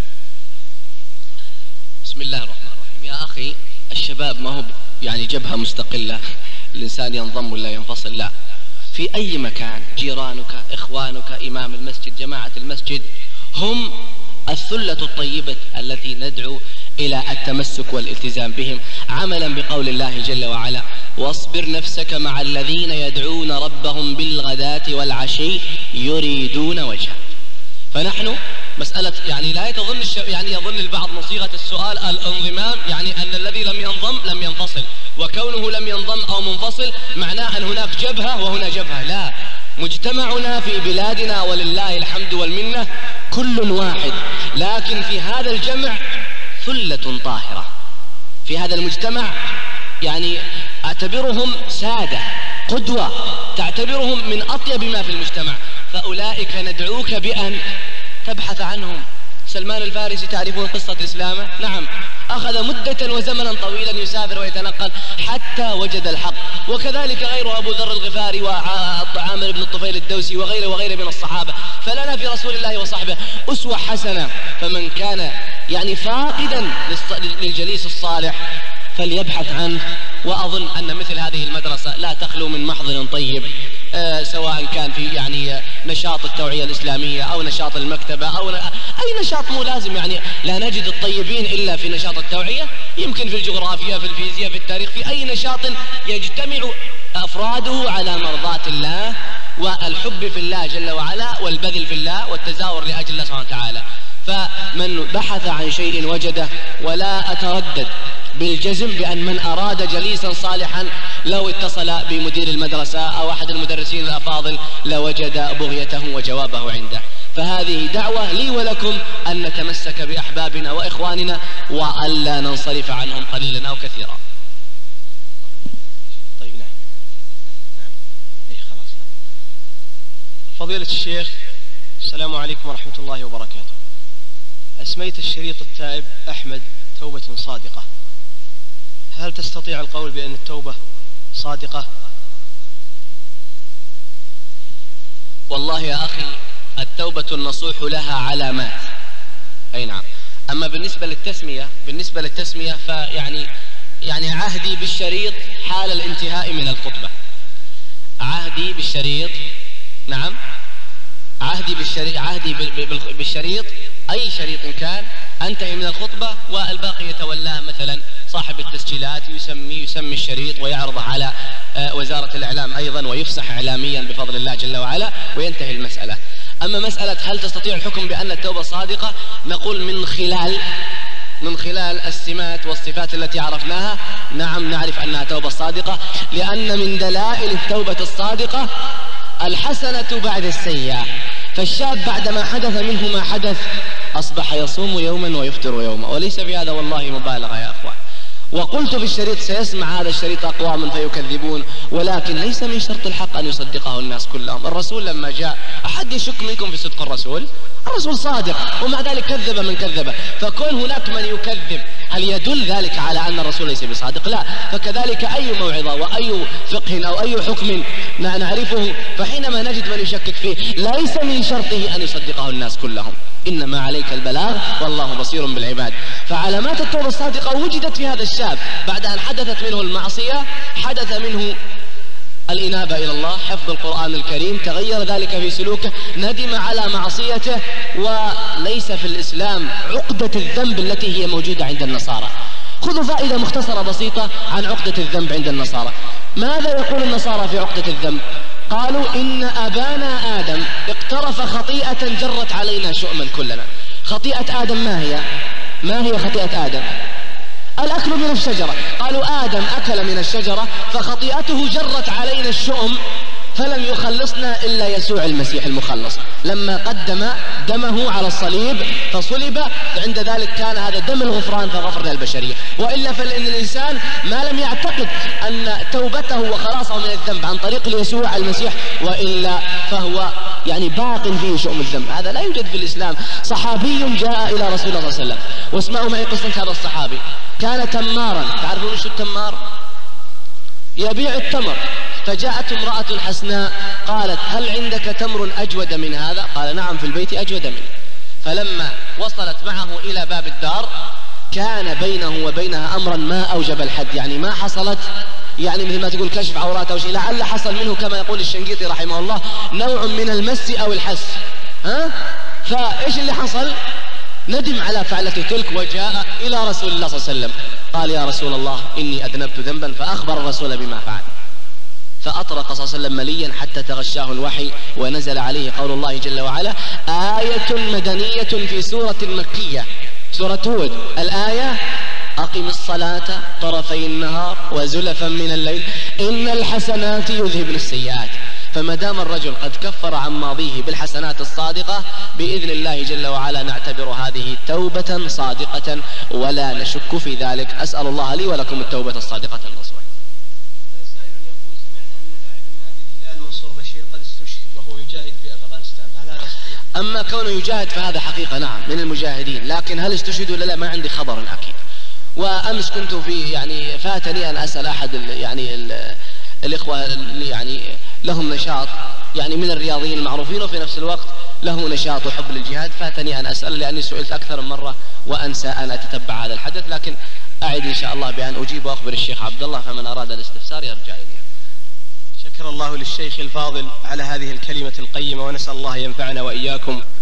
بسم الله الرحمن الرحيم. يا أخي، الشباب ما هو يعني جبهة مستقلة الإنسان ينضم ولا ينفصل، لا، في أي مكان جيرانك، إخوانك، إمام المسجد، جماعة المسجد، هم الثلة الطيبة التي ندعو إلى التمسك والالتزام بهم، عملا بقول الله جل وعلا: واصبر نفسك مع الذين يدعون ربهم بالغداة والعشي يريدون وجهه. فنحن مسألة يعني لا يتظن يعني يظن البعض من صيغة السؤال الانضمام يعني أن الذي لم ينضم لم ينفصل، وكونه لم ينضم أو منفصل معناه أن هناك جبهة وهنا جبهة. لا، مجتمعنا في بلادنا ولله الحمد والمنة كل واحد، لكن في هذا الجمع ثلة طاهرة. في هذا المجتمع يعني أعتبرهم سادة، قدوة، تعتبرهم من أطيب ما في المجتمع، فأولئك ندعوك بأن تبحث عنهم. سلمان الفارسي تعرفون قصة إسلامه؟ نعم، أخذ مدة وزمنا طويلا يسافر ويتنقل حتى وجد الحق، وكذلك غيره أبو ذر الغفاري وعامر بن الطفيل الدوسي وغيره وغيره من الصحابة. فلنا في رسول الله وصحبه أسوة حسنة، فمن كان يعني فاقدا للجليس الصالح فليبحث عنه. وأظن أن مثل هذه المدرسة لا تخلو من محضن طيب، آه سواء كان في يعني نشاط التوعية الإسلامية أو نشاط المكتبة أو أي نشاط، مو لازم يعني لا نجد الطيبين إلا في نشاط التوعية، يمكن في الجغرافيا، في الفيزياء، في التاريخ، في أي نشاط يجتمع أفراده على مرضاة الله والحب في الله جل وعلا والبذل في الله والتزاور لأجل الله سبحانه وتعالى. فمن بحث عن شيء وجده، ولا أتردد بالجزم بأن من أراد جليسا صالحا لو اتصل بمدير المدرسة أو أحد المدرسين الأفاضل لوجد بغيته وجوابه عنده. فهذه دعوة لي ولكم أن نتمسك بأحبابنا وإخواننا وألا ننصرف عنهم قليلا أو كثيرا. طيب، نعم نعم أي خلاص. فضيلة الشيخ، السلام عليكم ورحمة الله وبركاته، أسميت الشريط التائب أحمد توبة صادقة، هل تستطيع القول بأن التوبة صادقة؟ والله يا أخي، التوبة النصوح لها علامات، أي نعم. أما بالنسبة للتسمية بالنسبة للتسمية فيعني يعني عهدي بالشريط حال الانتهاء من الخطبة، عهدي بالشريط، نعم، عهدي بالشريط عهدي بالشريط أي شريط كان أنتهي من الخطبة، والباقي يتولاه مثلا صاحب التسجيلات، يسمي يسمي الشريط ويعرضه على وزارة الإعلام أيضا ويفسح إعلاميا بفضل الله جل وعلا وينتهي المسألة. أما مسألة هل تستطيع الحكم بأن التوبة صادقة، نقول من خلال من خلال السمات والصفات التي عرفناها نعم نعرف أنها توبة صادقة، لأن من دلائل التوبة الصادقة الحسنة بعد السيئة. فالشاب بعدما حدث منه ما حدث أصبح يصوم يوما ويفطر يوما، وليس في هذا والله مبالغة يا أخوان. وقلت في الشريط سيسمع هذا الشريط أقوام فيكذبون، ولكن ليس من شرط الحق أن يصدقه الناس كلهم. الرسول لما جاء، أحد يشك منكم في صدق الرسول؟ الرسول صادق ومع ذلك كذب من كذب، فكون هناك من يكذب هل يدل ذلك على أن الرسول ليس بصادق؟ لا. فكذلك أي موعظة وأي فقه أو أي حكم نعرفه، فحينما نجد من يشكك فيه ليس من شرطه أن يصدقه الناس كلهم، إنما عليك البلاغ والله بصير بالعباد. فعلامات التوبة الصادقة وجدت في هذا الشاب بعد أن حدثت منه المعصية، حدث منه الإنابة إلى الله، حفظ القرآن الكريم، تغير ذلك في سلوكه، ندم على معصيته، وليس في الإسلام عقدة الذنب التي هي موجودة عند النصارى. خذوا فائدة مختصرة بسيطة عن عقدة الذنب عند النصارى. ماذا يقول النصارى في عقدة الذنب؟ قالوا إن أبانا آدم اقترف خطيئة جرت علينا شؤما كلنا. خطيئة آدم ما هي؟ ما هي خطيئة آدم؟ الأكل من الشجرة. قالوا آدم أكل من الشجرة فخطيئته جرت علينا الشؤم، فلم يخلصنا إلا يسوع المسيح المخلص لما قدم دمه على الصليب فصلب، فعند ذلك كان هذا دم الغفران فغفر للبشرية. وإلا فإن الإنسان ما لم يعتقد أن توبته وخلاصه من الذنب عن طريق يسوع المسيح، وإلا فهو يعني باق فيه شؤم الذنب، هذا لا يوجد في الإسلام. صحابي جاء إلى رسول الله صلى الله عليه وسلم، واسمعوا معي قصة هذا الصحابي. كان تمارا، تعرفون شو التمار؟ يبيع التمر. فجاءت امرأة حسناء قالت هل عندك تمر أجود من هذا؟ قال نعم في البيت أجود منه. فلما وصلت معه إلى باب الدار كان بينه وبينها أمرا ما أوجب الحد، يعني ما حصلت يعني مثل ما تقول كشف عورات أو شيء، لعل حصل منه كما يقول الشنقيطي رحمه الله نوع من المس أو الحس. ها؟ فإيش اللي حصل؟ ندم على فعلته تلك وجاء إلى رسول الله صلى الله عليه وسلم قال يا رسول الله إني أذنبت ذنبا، فأخبر الرسول بما فعل، فأطرق صلى الله عليه وسلم مليا حتى تغشاه الوحي ونزل عليه قول الله جل وعلا آية مدنية في سورة مكية، سورة هود. الآية أقم الصلاة طرفي النهار وزلفا من الليل إن الحسنات يذهبن السيئات. فما دام الرجل قد كفر عن ماضيه بالحسنات الصادقة بإذن الله جل وعلا نعتبر هذه توبة صادقة ولا نشك في ذلك. أسأل الله لي ولكم التوبة الصادقة النصوح. هذا سائل يقول سمعنا أن لاعب من نادي الهلال منصور بشير قد استشهد وهو يجاهد في أفغانستان، فهل هذا صحيح؟ أما كونه يجاهد فهذا حقيقة نعم من المجاهدين، لكن هل استشهد ولا لا ما عندي خبر أكيد. وأمس كنت في يعني فاتني أن أسأل أحد ال يعني ال الإخوة اللي يعني لهم نشاط يعني من الرياضيين المعروفين وفي نفس الوقت له نشاط وحب للجهاد، فاتني أن أسأل لأني سئلت أكثر من مرة وأنسى أن أتتبع هذا الحدث، لكن أعد إن شاء الله بأن أجيب وأخبر الشيخ عبد الله، فمن أراد الاستفسار يرجع إليه. شكر الله للشيخ الفاضل على هذه الكلمة القيمة، ونسأل الله ينفعنا وإياكم